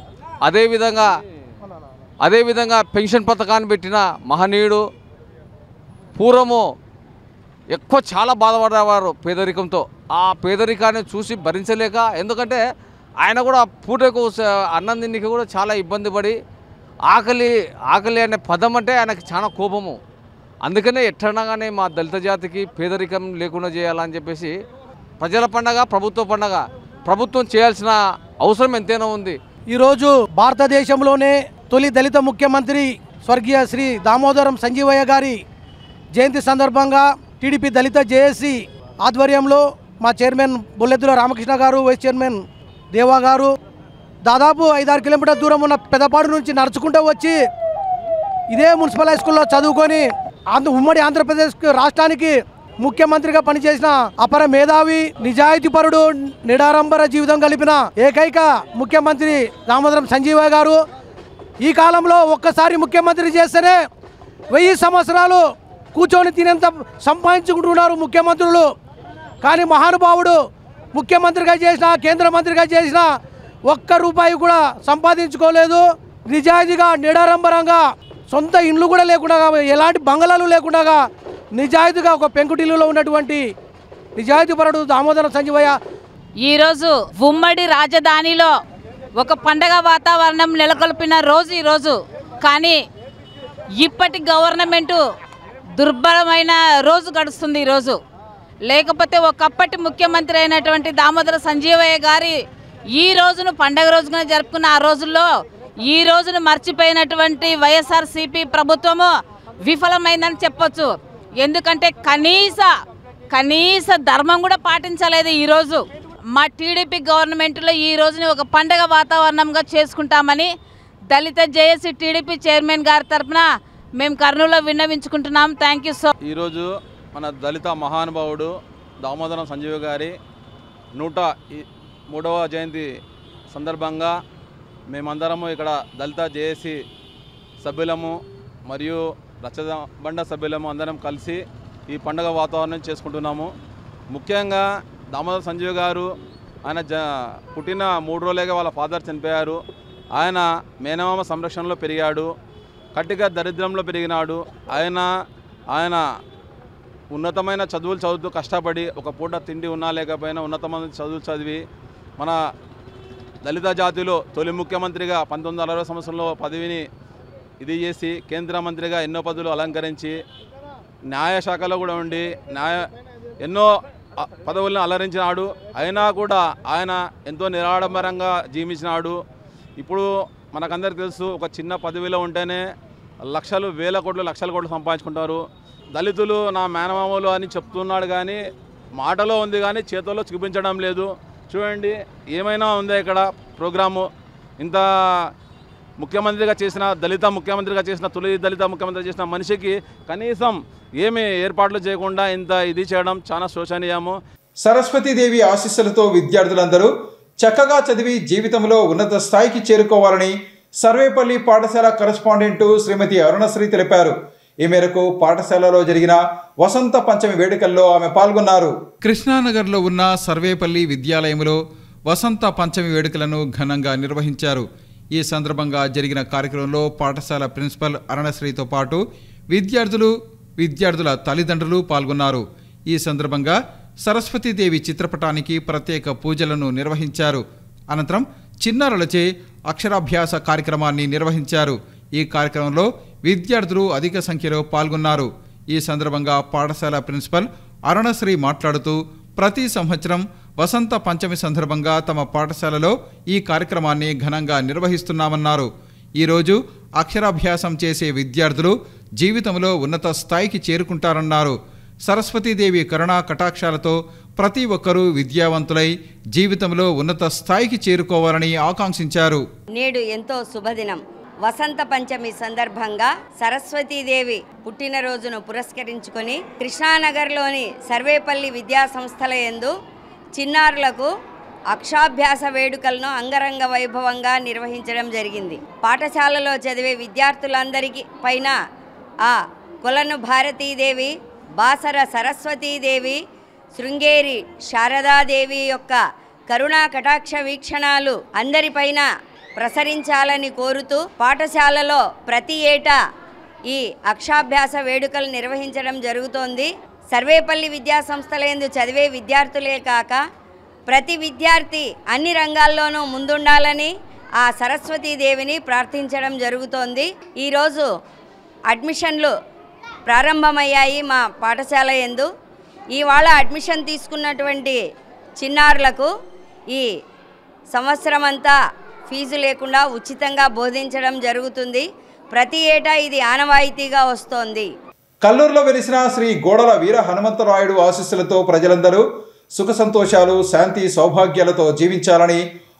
అదేవిధంగా పెన్షన్ పథకాన్ని పెట్టిన మహనీయుడు. పూర్వము ఎక్కువ చాలా బాధపడేవారు పేదరికంతో. ఆ పేదరికాన్ని చూసి భరించలేక, ఎందుకంటే ఆయన కూడా పూటకు అన్నం తిండికి కూడా చాలా ఇబ్బంది పడి ఆకలి అనే పదం అంటే ఆయనకి చాలా కోపము. అందుకనే ఎట్టనగానే మా దళిత జాతికి పేదరికం లేకుండా చేయాలని చెప్పేసి ప్రజల పండగ, ప్రభుత్వ పండగ, ప్రభుత్వం చేయాల్సిన అవసరం ఎంతైనా ఉంది. ఈరోజు భారతదేశంలోనే తొలి దళిత ముఖ్యమంత్రి స్వర్గీయ శ్రీ దామోదరం సంజీవయ్య గారి జయంతి సందర్భంగా టీడీపీ దళిత జేఏసీ ఆధ్వర్యంలో మా చైర్మన్ బొల్లెద్దుల రామకృష్ణ గారు, వైస్ చైర్మన్ దేవా గారు, దాదాపు 5-6 కిలోమీటర్ల దూరం ఉన్న పెదపాడు నుంచి నడుచుకుంటూ వచ్చి ఇదే మున్సిపల్ హై స్కూల్లో చదువుకొని ఉమ్మడి ఆంధ్రప్రదేశ్ రాష్ట్రానికి ముఖ్యమంత్రిగా పనిచేసిన అపర మేధావి, నిజాయితీపరుడు, నిడారంబర జీవితం గడిపిన ఏకైక ముఖ్యమంత్రి దామోదరం సంజీవయ్య గారు. ఈ కాలంలో ఒక్కసారి ముఖ్యమంత్రి చేస్తేనే 1000 సంవత్సరాలు కూర్చొని తినేంత సంపాదించుకుంటున్నారు ముఖ్యమంత్రులు. కానీ మహానుభావుడు ముఖ్యమంత్రిగా చేసిన, కేంద్ర మంత్రిగా చేసిన ఒక్క రూపాయి కూడా సంపాదించుకోలేదు. నిజాయితీగా, నిడారంబరంగా, సొంత ఇండ్లు కూడా లేకుండా, ఎలాంటి బంగళాలు లేకుండా నిజాయితీగా ఒక పెంకుటిల్లులో ఉన్నటువంటి నిజాయితీపరుడు దామోదరం సంజీవయ్య. ఈరోజు ఉమ్మడి రాజధానిలో ఒక పండగ వాతావరణం నెలకొల్పిన రోజు ఈరోజు. కానీ ఇప్పటి గవర్నమెంటు దుర్బలమైన రోజు గడుస్తుంది ఈరోజు. లేకపోతే ఒకప్పటి ముఖ్యమంత్రి అయినటువంటి దామోదర సంజీవయ్య గారి ఈ రోజును పండగ రోజుగా జరుపుకున్న ఆ రోజుల్లో ఈ రోజును మర్చిపోయినటువంటి వైఎస్ఆర్సీపీ ప్రభుత్వము విఫలమైందని చెప్పొచ్చు. ఎందుకంటే కనీస ధర్మం కూడా పాటించలేదు. ఈరోజు మా టీడీపీ గవర్నమెంట్లో ఈ రోజుని ఒక పండగ వాతావరణంగా చేసుకుంటామని దళిత జేఏసీ టీడీపీ చైర్మన్ గారి తరఫున మేము కర్నూలులో విన్నవించుకుంటున్నాం. Thank you so. ఈరోజు మన దళిత మహానుభావుడు దామోదరం సంజీవ్ గారి 103వ జయంతి సందర్భంగా మేమందరము ఇక్కడ దళిత జేఏసీ సభ్యులము మరియు రచ్చబండ సభ్యులము అందరం కలిసి ఈ పండుగ వాతావరణం చేసుకుంటున్నాము. ముఖ్యంగా దామోదరం సంజీవ్ గారు ఆయన పుట్టిన 3 రోజులుగా వాళ్ళ ఫాదర్ చనిపోయారు. ఆయన మేనమామ సంరక్షణలో పెరిగాడు, కట్టిగా దరిద్రంలో పెరిగినాడు. ఆయన ఉన్నతమైన చదువులు చదువుతూ కష్టపడి ఒక పూట తిండి ఉన్నా లేకపోయినా ఉన్నతమైన చదువులు చదివి మన దళిత జాతిలో తొలి ముఖ్యమంత్రిగా 1960 సంవత్సరంలో పదవిని ఇది చేసి కేంద్ర మంత్రిగా ఎన్నో పదవులు అలంకరించి న్యాయశాఖలో కూడా ఉండి ఎన్నో పదవులను అలరించినాడు. అయినా కూడా ఆయన ఎంతో నిరాడంబరంగా జీవించినాడు. ఇప్పుడు మనకందరికీ తెలుసు, ఒక చిన్న పదవిలో ఉంటేనే లక్షలు, వేల కోట్లు, లక్షల కోట్లు సంపాదించుకుంటారు. దళితులు నా మేనమామలు అని చెప్తున్నాడు కానీ మాటలో ఉంది కానీ చేతుల్లో చూపించడం లేదు. చూడండి, ఏమైనా ఉందా ఇక్కడ ప్రోగ్రాము? ఇంత ముఖ్యమంత్రిగా చేసిన తొలి దళిత ముఖ్యమంత్రి చేసిన మనిషికి కనీసం ఏమీ ఏర్పాట్లు చేయకుండా ఇంత ఇది చేయడం చాలా శోచనీయము. సరస్వతీదేవి ఆశీస్సులతో విద్యార్థులందరూ చక్కగా చదివి జీవితంలో ఉన్నత స్థాయికి చేరుకోవాలని సర్వేపల్లి పాఠశాల కరెస్పాండెంట్ శ్రీమతి అరుణశ్రీ తెలిపారు. ఈ మేరకు పాఠశాలలో జరిగిన వసంత పంచమి వేడుకల్లో ఆమె పాల్గొన్నారు. కృష్ణానగర్లో ఉన్న సర్వేపల్లి విద్యాలయంలో వసంత పంచమి వేడుకలను ఘనంగా నిర్వహించారు. ఈ సందర్భంగా జరిగిన కార్యక్రమంలో పాఠశాల ప్రిన్సిపల్ అరుణశ్రీతో పాటు విద్యార్థుల తల్లిదండ్రులు పాల్గొన్నారు. ఈ సందర్భంగా సరస్వతీదేవి చిత్రపటానికి ప్రత్యేక పూజలను నిర్వహించారు. అనంతరం చిన్నారులచే అక్షరాభ్యాస కార్యక్రమాన్ని నిర్వహించారు. ఈ కార్యక్రమంలో విద్యార్థులు అధిక సంఖ్యలో పాల్గొన్నారు. ఈ సందర్భంగా పాఠశాల ప్రిన్సిపల్ అరుణశ్రీ మాట్లాడుతూ ప్రతి సంవత్సరం వసంత పంచమి సందర్భంగా తమ పాఠశాలలో ఈ కార్యక్రమాన్ని ఘనంగా నిర్వహిస్తున్నామన్నారు. ఈరోజు అక్షరాభ్యాసం చేసే విద్యార్థులు జీవితంలో ఉన్నత స్థాయికి చేరుకుంటారన్నారు. సరస్వతీదేవి కరుణా కటాక్షాలతో ప్రతి ఒక్కరూ విద్యావంతులై జీవితంలో ఉన్నత స్థాయికి చేరుకోవాలని ఆకాంక్షించారు. నేడు ఎంతో శుభదినం. వసంత పంచమి సందర్భంగా సరస్వతీదేవి పుట్టినరోజును పురస్కరించుకొని కృష్ణానగర్లోని సర్వేపల్లి విద్యా సంస్థల యందు చిన్నారులకు అక్షరాభ్యాస వేడుకలను అంగరంగ వైభవంగా నిర్వహించడం జరిగింది. పాఠశాలలో చదివే విద్యార్థులందరికీ పైన ఆ కొలను భారతీదేవి, బాసర సరస్వతీదేవి, శృంగేరి శారదాదేవి యొక్క కరుణా కటాక్ష వీక్షణాలు అందరిపైన ప్రసరించాలని కోరుతూ పాఠశాలలో ప్రతి ఏటా ఈ అక్షరాభ్యాస వేడుకలు నిర్వహించడం జరుగుతోంది. సర్వేపల్లి విద్యా సంస్థలందు చదివే విద్యార్థులే కాక ప్రతి విద్యార్థి అన్ని రంగాల్లోనూ ముందుండాలని ఆ సరస్వతీదేవిని ప్రార్థించడం జరుగుతోంది. ఈరోజు అడ్మిషన్లు ప్రారంభమయ్యాయి మా పాఠశాల యందు. ఇవాళ అడ్మిషన్ తీసుకున్నటువంటి చిన్నారులకు ఈ సంవత్సరం అంతా ఫీజు లేకుండా ఉచితంగా బోధించడం జరుగుతుంది. ప్రతి ఏటా ఇది ఆనవాయితీగా వస్తోంది. కల్లూరులో వెలిసిన శ్రీ గోడల వీర హనుమంతరాయుడు ఆశీస్సులతో ప్రజలందరూ సుఖ సంతోషాలు, శాంతి, సౌభాగ్యాలతో జీవించాలని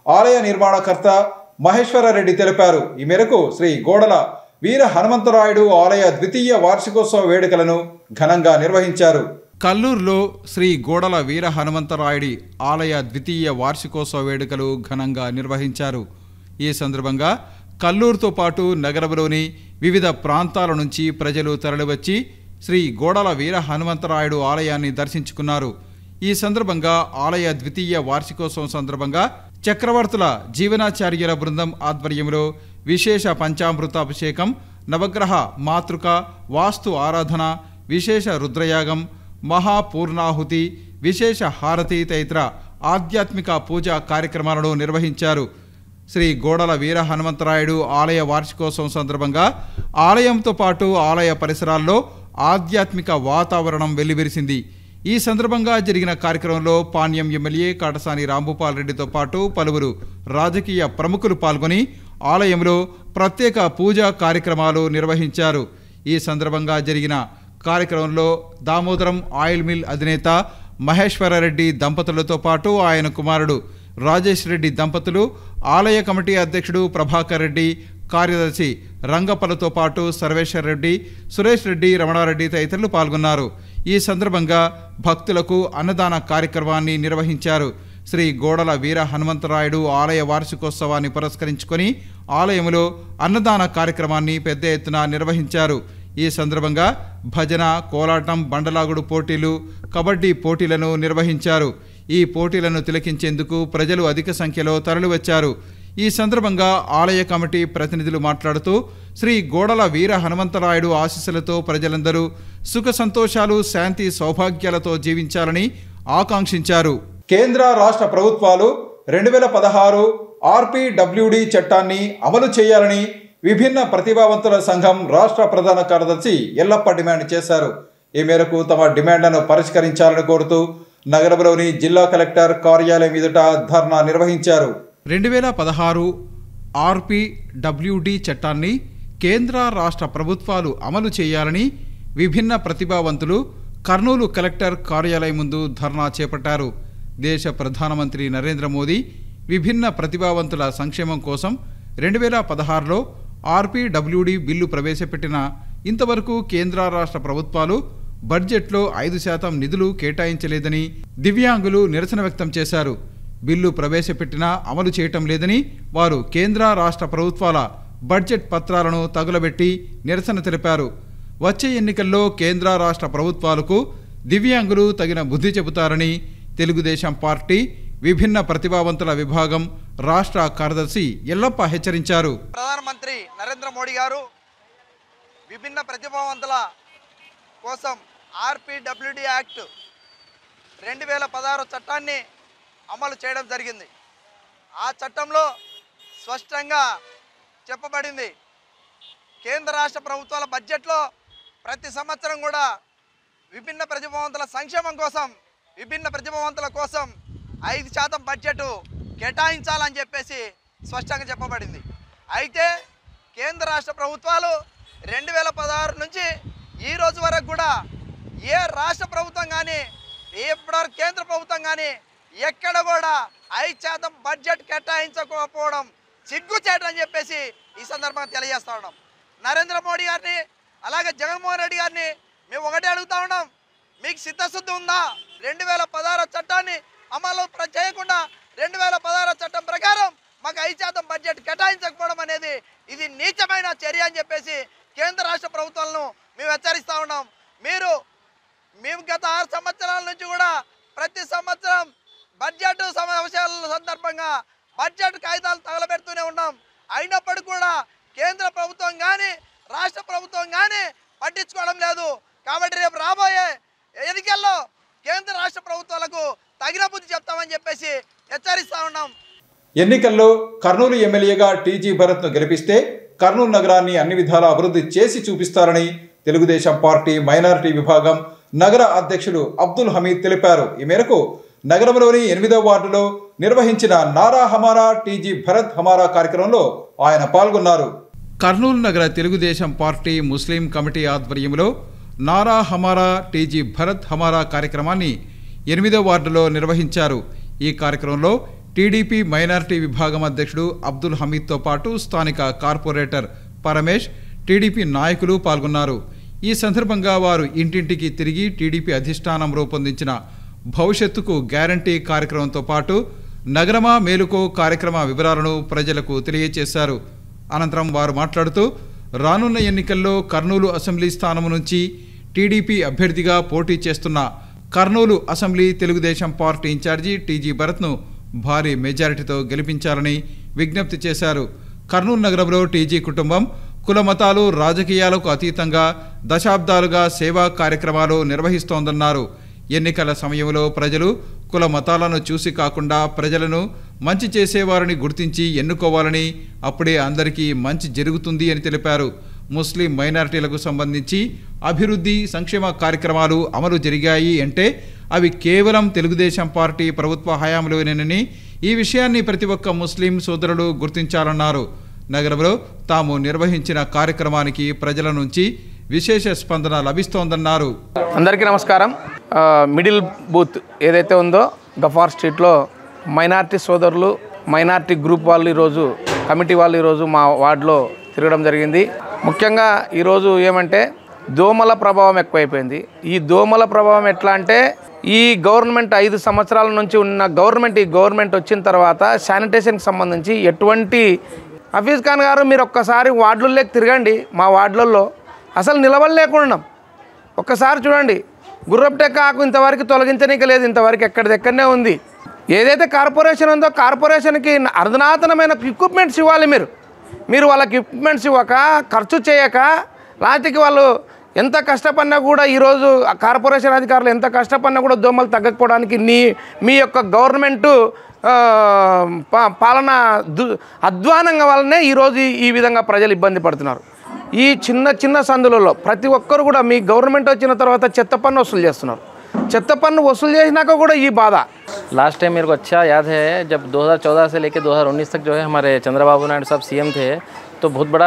ఆలయ నిర్మాణకర్త మహేశ్వరరెడ్డి తెలిపారు. ఈ మేరకు శ్రీ గోడల వీర హనుమంతరాయుడు ఆలయ ద్వితీయ వార్షికోత్సవ వేడుకలను ఘనంగా నిర్వహించారు. కల్లూరులో శ్రీ గోడల వీర హనుమంతరాయుడి ఆలయ ద్వితీయ వార్షికోత్సవ వేడుకలు ఘనంగా నిర్వహించారు. ఈ సందర్భంగా కల్లూరుతో పాటు నగరంలోని వివిధ ప్రాంతాల నుంచి ప్రజలు తరలివచ్చి శ్రీ గోడల వీర హనుమంతరాయుడు ఆలయాన్ని దర్శించుకున్నారు. ఈ సందర్భంగా ఆలయ ద్వితీయ వార్షికోత్సవం సందర్భంగా చక్రవర్తుల జీవనాచార్యుల బృందం ఆధ్వర్యంలో విశేష పంచామృతాభిషేకం, నవగ్రహ మాతృక, వాస్తు ఆరాధన, విశేష రుద్రయాగం, మహాపూర్ణాహుతి, విశేష హారతి తదితర ఆధ్యాత్మిక పూజా కార్యక్రమాలను నిర్వహించారు. శ్రీ గోడల వీర హనుమంతరాయుడు ఆలయ వార్షికోత్సవం సందర్భంగా ఆలయంతో పాటు ఆలయ పరిసరాల్లో ఆధ్యాత్మిక వాతావరణం వెల్లివిరిసింది. ఈ సందర్భంగా జరిగిన కార్యక్రమంలో పాణ్యం ఎమ్మెల్యే కాటసాని రాంభూపాల్ రెడ్డితో పాటు పలువురు రాజకీయ ప్రముఖులు పాల్గొని ఆలయంలో ప్రత్యేక పూజా కార్యక్రమాలు నిర్వహించారు. ఈ సందర్భంగా జరిగిన కార్యక్రమంలో దామోదరం ఆయిల్ మిల్ అధినేత మహేశ్వరరెడ్డి దంపతులతో పాటు ఆయన కుమారుడు రాజేష్ రెడ్డి దంపతులు, ఆలయ కమిటీ అధ్యక్షుడు ప్రభాకర్ రెడ్డి, కార్యదర్శి రంగప్పలతో పాటు సర్వేశ్వర్ రెడ్డి, సురేష్ రెడ్డి, రమణారెడ్డి తదితరులు పాల్గొన్నారు. ఈ సందర్భంగా భక్తులకు అన్నదాన కార్యక్రమాన్ని నిర్వహించారు. శ్రీ గోడల వీర హనుమంతరాయుడు ఆలయ వార్షికోత్సవాన్ని పురస్కరించుకొని ఆలయంలో అన్నదాన కార్యక్రమాన్ని పెద్ద ఎత్తున నిర్వహించారు. ఈ సందర్భంగా భజన, కోలాటం, బండలాగుడు పోటీలు, కబడ్డీ పోటీలను నిర్వహించారు. ఈ పోటీలను తిలకించేందుకు ప్రజలు అధిక సంఖ్యలో తరలివచ్చారు. ఈ సందర్భంగా ఆలయ కమిటీ ప్రతినిధులు మాట్లాడుతూ శ్రీ గోడల వీర హనుమంతరాయుడు ఆశీస్సులతో ప్రజలందరూ సుఖ సంతోషాలు, శాంతి, సౌభాగ్యాలతో జీవించాలని ఆకాంక్షించారు. కేంద్ర రాష్ట్ర ప్రభుత్వాలు 2016 RPWD చట్టాన్ని అమలు చేయాలని విభిన్న ప్రతిభావంతుల సంఘం రాష్ట్ర ప్రధాన కార్యదర్శి ఎల్లప్ప డిమాండ్ చేశారు. ఈ మేరకు తమ డిమాండ్లను పరిష్కరించాలని కోరుతూ నగరంలోని జిల్లా కలెక్టర్ కార్యాలయం ఎదుట ధర్నా నిర్వహించారు. 2016 RPWD చట్టాన్ని కేంద్ర రాష్ట్ర ప్రభుత్వాలు అమలు చేయాలని విభిన్న ప్రతిభావంతులు కర్నూలు కలెక్టర్ కార్యాలయం ముందు ధర్నా చేపట్టారు. దేశ ప్రధానమంత్రి నరేంద్ర మోదీ విభిన్న ప్రతిభావంతుల సంక్షేమం కోసం 2016లో RPWD బిల్లు ప్రవేశపెట్టినా ఇంతవరకు కేంద్ర రాష్ట్ర ప్రభుత్వాలు బడ్జెట్లో 5% నిధులు కేటాయించలేదని దివ్యాంగులు నిరసన వ్యక్తం చేశారు. బిల్లు ప్రవేశపెట్టినా అమలు చేయటం లేదని వారు కేంద్ర రాష్ట్ర ప్రభుత్వాల బడ్జెట్ పత్రాలను తగులబెట్టి నిరసన తెలిపారు. వచ్చే ఎన్నికల్లో కేంద్ర రాష్ట్ర ప్రభుత్వాలకు దివ్యాంగులు తగిన బుద్ధి చెబుతారని తెలుగుదేశం పార్టీ విభిన్న ప్రతిభావంతుల విభాగం రాష్ట్ర కార్యదర్శి ఎల్లప్ప హెచ్చరించారు. ప్రధానమంత్రి నరేంద్ర మోడీ గారు విభిన్న ప్రతిభావంతుల కోసం RPWD యాక్ట్ 2016 చట్టాన్ని అమలు చేయడం జరిగింది. ఆ చట్టంలో స్పష్టంగా చెప్పబడింది, కేంద్ర రాష్ట్ర ప్రభుత్వాల బడ్జెట్లో ప్రతి సంవత్సరం కూడా విభిన్న ప్రతిభావంతుల సంక్షేమం కోసం, విభిన్న ప్రతిభావంతుల కోసం 5% బడ్జెట్ కేటాయించాలని చెప్పేసి స్పష్టంగా చెప్పబడింది. అయితే కేంద్ర రాష్ట్ర ప్రభుత్వాలు 2016 నుంచి ఈ రోజు వరకు కూడా ఏ రాష్ట్ర ప్రభుత్వం కానీ ఇప్పటివరకు కేంద్ర ప్రభుత్వం కానీ ఎక్కడ కూడా 5% బడ్జెట్ కేటాయించకపోవడం సిగ్గుచేటు అని చెప్పేసి ఈ సందర్భంగా తెలియజేస్తా ఉన్నాం. నరేంద్ర మోడీ గారిని అలాగే జగన్మోహన్ రెడ్డి గారిని మేము ఒకటే అడుగుతా ఉన్నాం, మీకు సిద్ధశుద్ధి ఉందా? 2016 చట్టాన్ని అమలు చేయకుండా 2016 చట్టం ప్రకారం మాకు 5% బడ్జెట్ కేటాయించకపోవడం అనేది ఇది నీచమైన చర్య అని చెప్పేసి కేంద్ర రాష్ట్ర ప్రభుత్వాలను మేము హెచ్చరిస్తూ ఉన్నాం. మేము గత 6 సంవత్సరాల నుంచి కూడా ప్రతి సంవత్సరం బడ్జెట్ సమావేశాల సందర్భంగా బడ్జెట్ కాగితాలు తగలబెడుతూనే ఉన్నాం. అయినప్పటికీ కూడా కేంద్ర ప్రభుత్వం కానీ రాష్ట్ర ప్రభుత్వం కానీ పట్టించుకోవడం లేదు. కాబట్టి రేపు రాబోయే ఎన్నికల్లో కేంద్ర రాష్ట్ర ప్రభుత్వాలకు తగిన బుద్ధి చెప్తామని చెప్పేసి హెచ్చరిస్తా ఉన్నాం. ఎన్నికల్లో కర్నూలు ఎమ్మెల్యేగా టీజీ భరత్ను గెలిపిస్తే కర్నూలు నగరాన్ని అన్ని విధాలా అభివృద్ధి చేసి చూపిస్తారని తెలుగుదేశం పార్టీ మైనారిటీ విభాగం నగర అధ్యక్షుడు అబ్దుల్ హమీద్ తెలిపారు. ఈ మేరకు నగరంలోని 8వ వార్డులో నిర్వహించిన నారా హమారా టీజీ భరత్ హమారా కార్యక్రమంలో ఆయన పాల్గొన్నారు. కర్నూలు నగర తెలుగుదేశం పార్టీ ముస్లిం కమిటీ ఆధ్వర్యంలో నారా హమారా టీజీ భరత్ హమారా కార్యక్రమాన్ని 8వ వార్డులో నిర్వహించారు. ఈ కార్యక్రమంలో టీడీపీ మైనారిటీ విభాగం అధ్యక్షుడు అబ్దుల్ హమీద్తో పాటు స్థానిక కార్పొరేటర్ పరమేష్, టీడీపీ నాయకులు పాల్గొన్నారు. ఈ సందర్భంగా వారు ఇంటింటికి తిరిగి టీడీపీ అధిష్టానం రూపొందించిన భవిష్యత్తుకు గ్యారంటీ కార్యక్రమంతో పాటు నగరమా మేలుకో కార్యక్రమ వివరాలను ప్రజలకు తెలియజేశారు. అనంతరం వారు మాట్లాడుతూ రానున్న ఎన్నికల్లో కర్నూలు అసెంబ్లీ స్థానం నుంచి టీడీపీ అభ్యర్థిగా పోటీ చేస్తున్న Kurnool assembly Telugu Desam party incharge TG భరత్ను భారీ మెజారిటీతో గెలిపించాలని విజ్ఞప్తి చేశారు. కర్నూలు నగరంలో టీజీ కుటుంబం కుల మతాలు రాజకీయాలకు అతీతంగా దశాబ్దాలుగా సేవా కార్యక్రమాలు నిర్వహిస్తోందన్నారు. ఎన్నికల సమయంలో ప్రజలు కుల మతాలను చూసి కాకుండా ప్రజలను మంచి చేసేవారిని గుర్తించి ఎన్నుకోవాలని, అప్పుడే అందరికీ మంచి జరుగుతుంది అని తెలిపారు. ముస్లిం మైనారిటీలకు సంబంధించి అభివృద్ధి సంక్షేమ కార్యక్రమాలు అమలు జరిగాయి అంటే అవి కేవలం తెలుగుదేశం పార్టీ ప్రభుత్వ హయాంలోనేనని, ఈ విషయాన్ని ప్రతి ఒక్క ముస్లిం సోదరులు గుర్తించాలన్నారు. నగరంలో తాము నిర్వహించిన కార్యక్రమానికి ప్రజల నుంచి విశేష స్పందన లభిస్తోందన్నారు. అందరికీ నమస్కారం. మిడిల్ బూత్ ఏదైతే ఉందో గఫార్ స్ట్రీట్లో మైనార్టీ సోదరులు, మైనార్టీ గ్రూప్ వాళ్ళు ఈరోజు, కమిటీ వాళ్ళు ఈరోజు మా వార్డులో తిరగడం జరిగింది. ముఖ్యంగా ఈరోజు ఏమంటే దోమల ప్రభావం ఎక్కువైపోయింది. ఈ దోమల ప్రభావం ఎట్లా అంటే ఈ గవర్నమెంట్ 5 సంవత్సరాల నుంచి ఉన్న ఈ గవర్నమెంట్ వచ్చిన తర్వాత శానిటేషన్కి సంబంధించి ఎటువంటి హఫీజ్ ఖాన్ గారు మీరు ఒక్కసారి వార్డుల్లోకి తిరగండి. మా వార్డులలో అసలు నిలవలేకున్నాం. ఒక్కసారి చూడండి, గుర్రపు ఆకు ఇంతవరకు తొలగించనీకి లేదు, ఇంతవరకు ఎక్కడిదెక్కడనే ఉంది. ఏదైతే కార్పొరేషన్ ఉందో కార్పొరేషన్కి అధునాతనమైన ఎక్విప్మెంట్స్ ఇవ్వాలి. మీరు వాళ్ళకి ఎక్విప్మెంట్స్ ఇవ్వక, ఖర్చు చేయక, లాస్ట్కి వాళ్ళు ఎంత కష్టపడినా కూడా ఈరోజు కార్పొరేషన్ అధికారులు ఎంత కష్టపడినా కూడా దోమలు తగ్గకపోవడానికి మీ యొక్క గవర్నమెంటు పాలన అధ్వానంగా వల్లనే ఈరోజు ఈ విధంగా ప్రజలు ఇబ్బంది పడుతున్నారు. ఈ చిన్న సందులలో ప్రతి ఒక్కరు కూడా మీ గవర్నమెంట్ వచ్చిన తర్వాత చెత్త పన్ను వసూలు చేస్తున్నారు. చెత్త పన్ను వసూలు చేసినాక కూడా ఈ బాధ. लास्ट टाइम मेरे को अच्छा याद है जब 2014 से लेकर 2019 तक जो है हमारे चंद्रबाबू नायडू साहब सीएम थे, तो बहुत बड़ा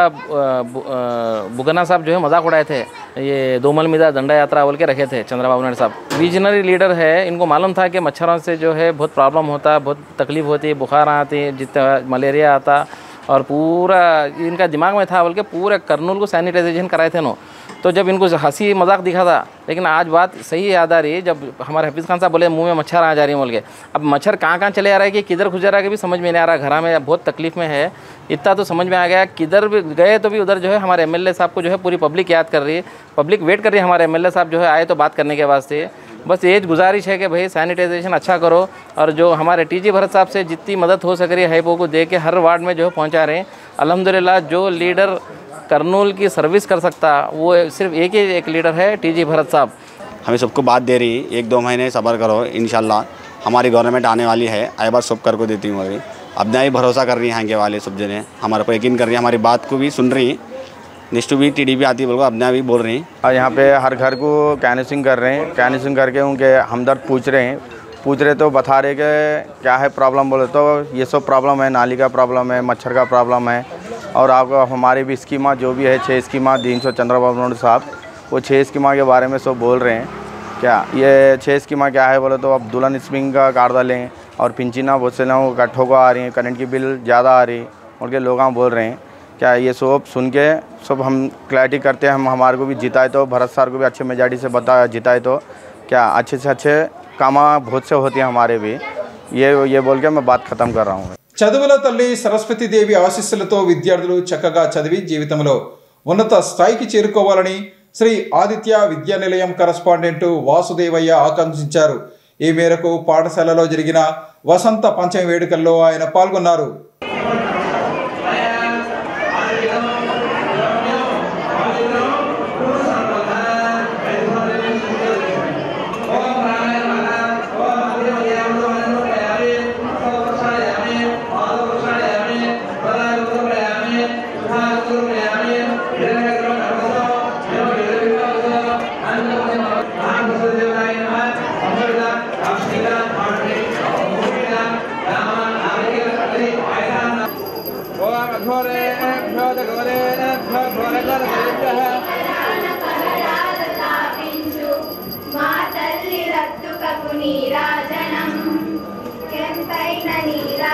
बुगना साहब जो है मजाक उड़ाए थे. ये दोमल मिदा दंडा यात्रा बोल के रखे थे चंद्रबाबू नायडू साहब. विजनरी लीडर है, इनको मालूम था कि मच्छरों से जो है बहुत प्रॉब्लम होता, बहुत तकलीफ होती, बुखार आती, जितना मलेरिया आता, और पूरा इनका दिमाग में था बोल के पूरे कर्नूल को सैनिटाइजेशन कराए थे. तो जब इनको हंसी मजाक दिखा था, लेकिन आज बात सही याद आ रही है जब हमारे हफीज़ खान साहब बोले मुंह में मच्छर आ जा रही है बोल के. अब मच्छर कहाँ चले आ रहा है कि किधर घुस जा रहा है कि भी समझ में नहीं आ रहा. घर में बहुत तकलीफ में है, इतना तो समझ में आ गया. किधर भी गए तो भी उधर जो है हमारे एमएलए साहब को जो है पूरी पब्लिक याद कर रही है, पब्लिक वेट कर रही है. हमारे एमएलए साहब जो है आए तो बात करने के वास्ते. बस ये गुजारिश है कि भाई सैनिटाइजेशन अच्छा करो, और जो हमारे टीजी भरत साहब से जितनी मदद हो सक रही है हाइपो को दे के हर वार्ड में जो है पहुँचा रहे हैं. अल्हम्दुलिल्लाह जो लीडर कर्नूल की सर्विस कर सकता वो सिर्फ एक लीडर है, टीजी भरत साहब. हमें सबको बात दे रही 1-2 महीने सब्र करो, इंशाल्लाह हमारी गवर्नमेंट आने वाली है. आई बार सब कर को देती हूँ. अभी अपना ही भरोसा कर रही हैं यहाँ के वाले सब जने, हमारे को यकीन कर रही है, हमारी बात को भी सुन रही हैं. नेक्स्ट भी टीडीपी आती बोल को अपना भी बोल रही हैं. और यहाँ पे हर घर को कैनिसिंग कर रहे हैं. कैनिसिंग करके उनके हमदर्द पूछ रहे तो बता रहे कि क्या है प्रॉब्लम. बोले तो ये सब प्रॉब्लम है, नाली का प्रॉब्लम है, मच्छर का प्रॉब्लम है. और आपको हमारी भी स्कीमा जो भी है 6 स्कीमा 300 चंद्रबाबू नायडू साहब वो 6 स्कीमा के बारे में सब बोल रहे हैं. क्या ये 6 स्कीमा क्या है बोले तो अब दुल्हन स्कीम का कार्ड डालें, और पिंचना बहुत से लोगों को कट्ठों को आ रही है, करंट की बिल ज़्यादा आ रही उनके लोग बोल रहे हैं. क्या ये सब सुन के सब हम क्लैरिटी करते हैं. हम हमारे को भी जिताए तो भरत सर को भी अच्छे मेजॉरिटी से जिताए तो क्या अच्छे से अच्छे काम बहुत से होती हैं हमारे भी. ये बोल के मैं बात ख़त्म कर रहा हूँ. చదువుల తల్లి సరస్వతీదేవి ఆశీస్సులతో విద్యార్థులు చక్కగా చదివి జీవితంలో ఉన్నత స్థాయికి చేరుకోవాలని శ్రీ ఆదిత్య విద్యా నిలయం కరస్పాండెంట్ వాసుదేవయ్య ఆకాంక్షించారు. ఈ మేరకు పాఠశాలలో జరిగిన వసంత పంచమి వేడుకల్లో ఆయన పాల్గొన్నారు. మా తల్లి రత్తుకకు నీరాజనం ఎంతైన నీరాజనం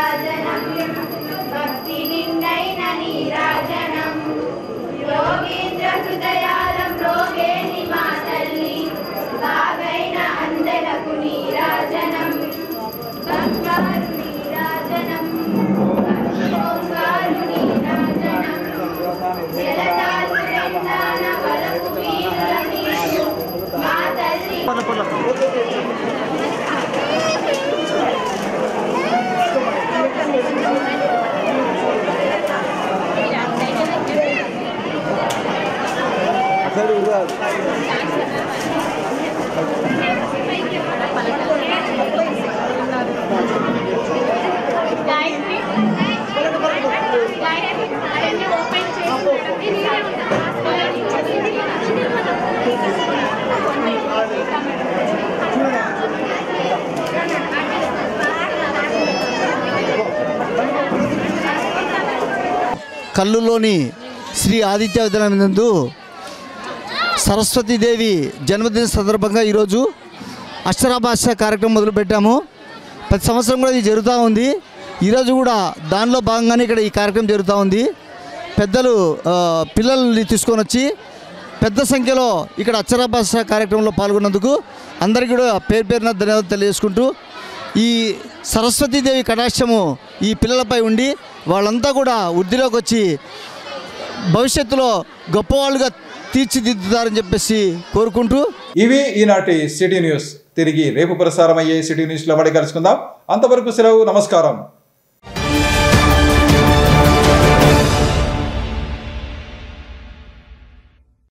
కల్లులోని శ్రీ ఆదిత్య విద్యాలయందు సరస్వతీదేవి జన్మదిన సందర్భంగా ఈరోజు అక్షరాభాష కార్యక్రమం మొదలుపెట్టాము. ప్రతి సంవత్సరం కూడా ఇది జరుగుతూ ఉంది. ఈరోజు కూడా దానిలో భాగంగానే ఇక్కడ ఈ కార్యక్రమం జరుగుతూ ఉంది. పెద్దలు పిల్లల్ని తీసుకొని వచ్చి పెద్ద సంఖ్యలో ఇక్కడ అక్షరాభాష కార్యక్రమంలో పాల్గొన్నందుకు అందరికీ కూడా పేరు పేరున ధన్యవాదాలు తెలియజేసుకుంటూ, ఈ సరస్వతీదేవి కటాక్షము ఈ పిల్లలపై ఉండి వాళ్ళంతా కూడా వృద్ధిలోకి వచ్చి భవిష్యత్తులో గొప్పవాళ్ళుగా తీర్చిదిద్దుతారని చెప్పేసి కోరుకుంటూ, ఇవి ఈనాటి సిటీ న్యూస్. తిరిగి రేపు ప్రసారం అయ్యే సిటీ న్యూస్లో మళ్ళీ కలుసుకుందాం. అంతవరకు సెలవు. నమస్కారం.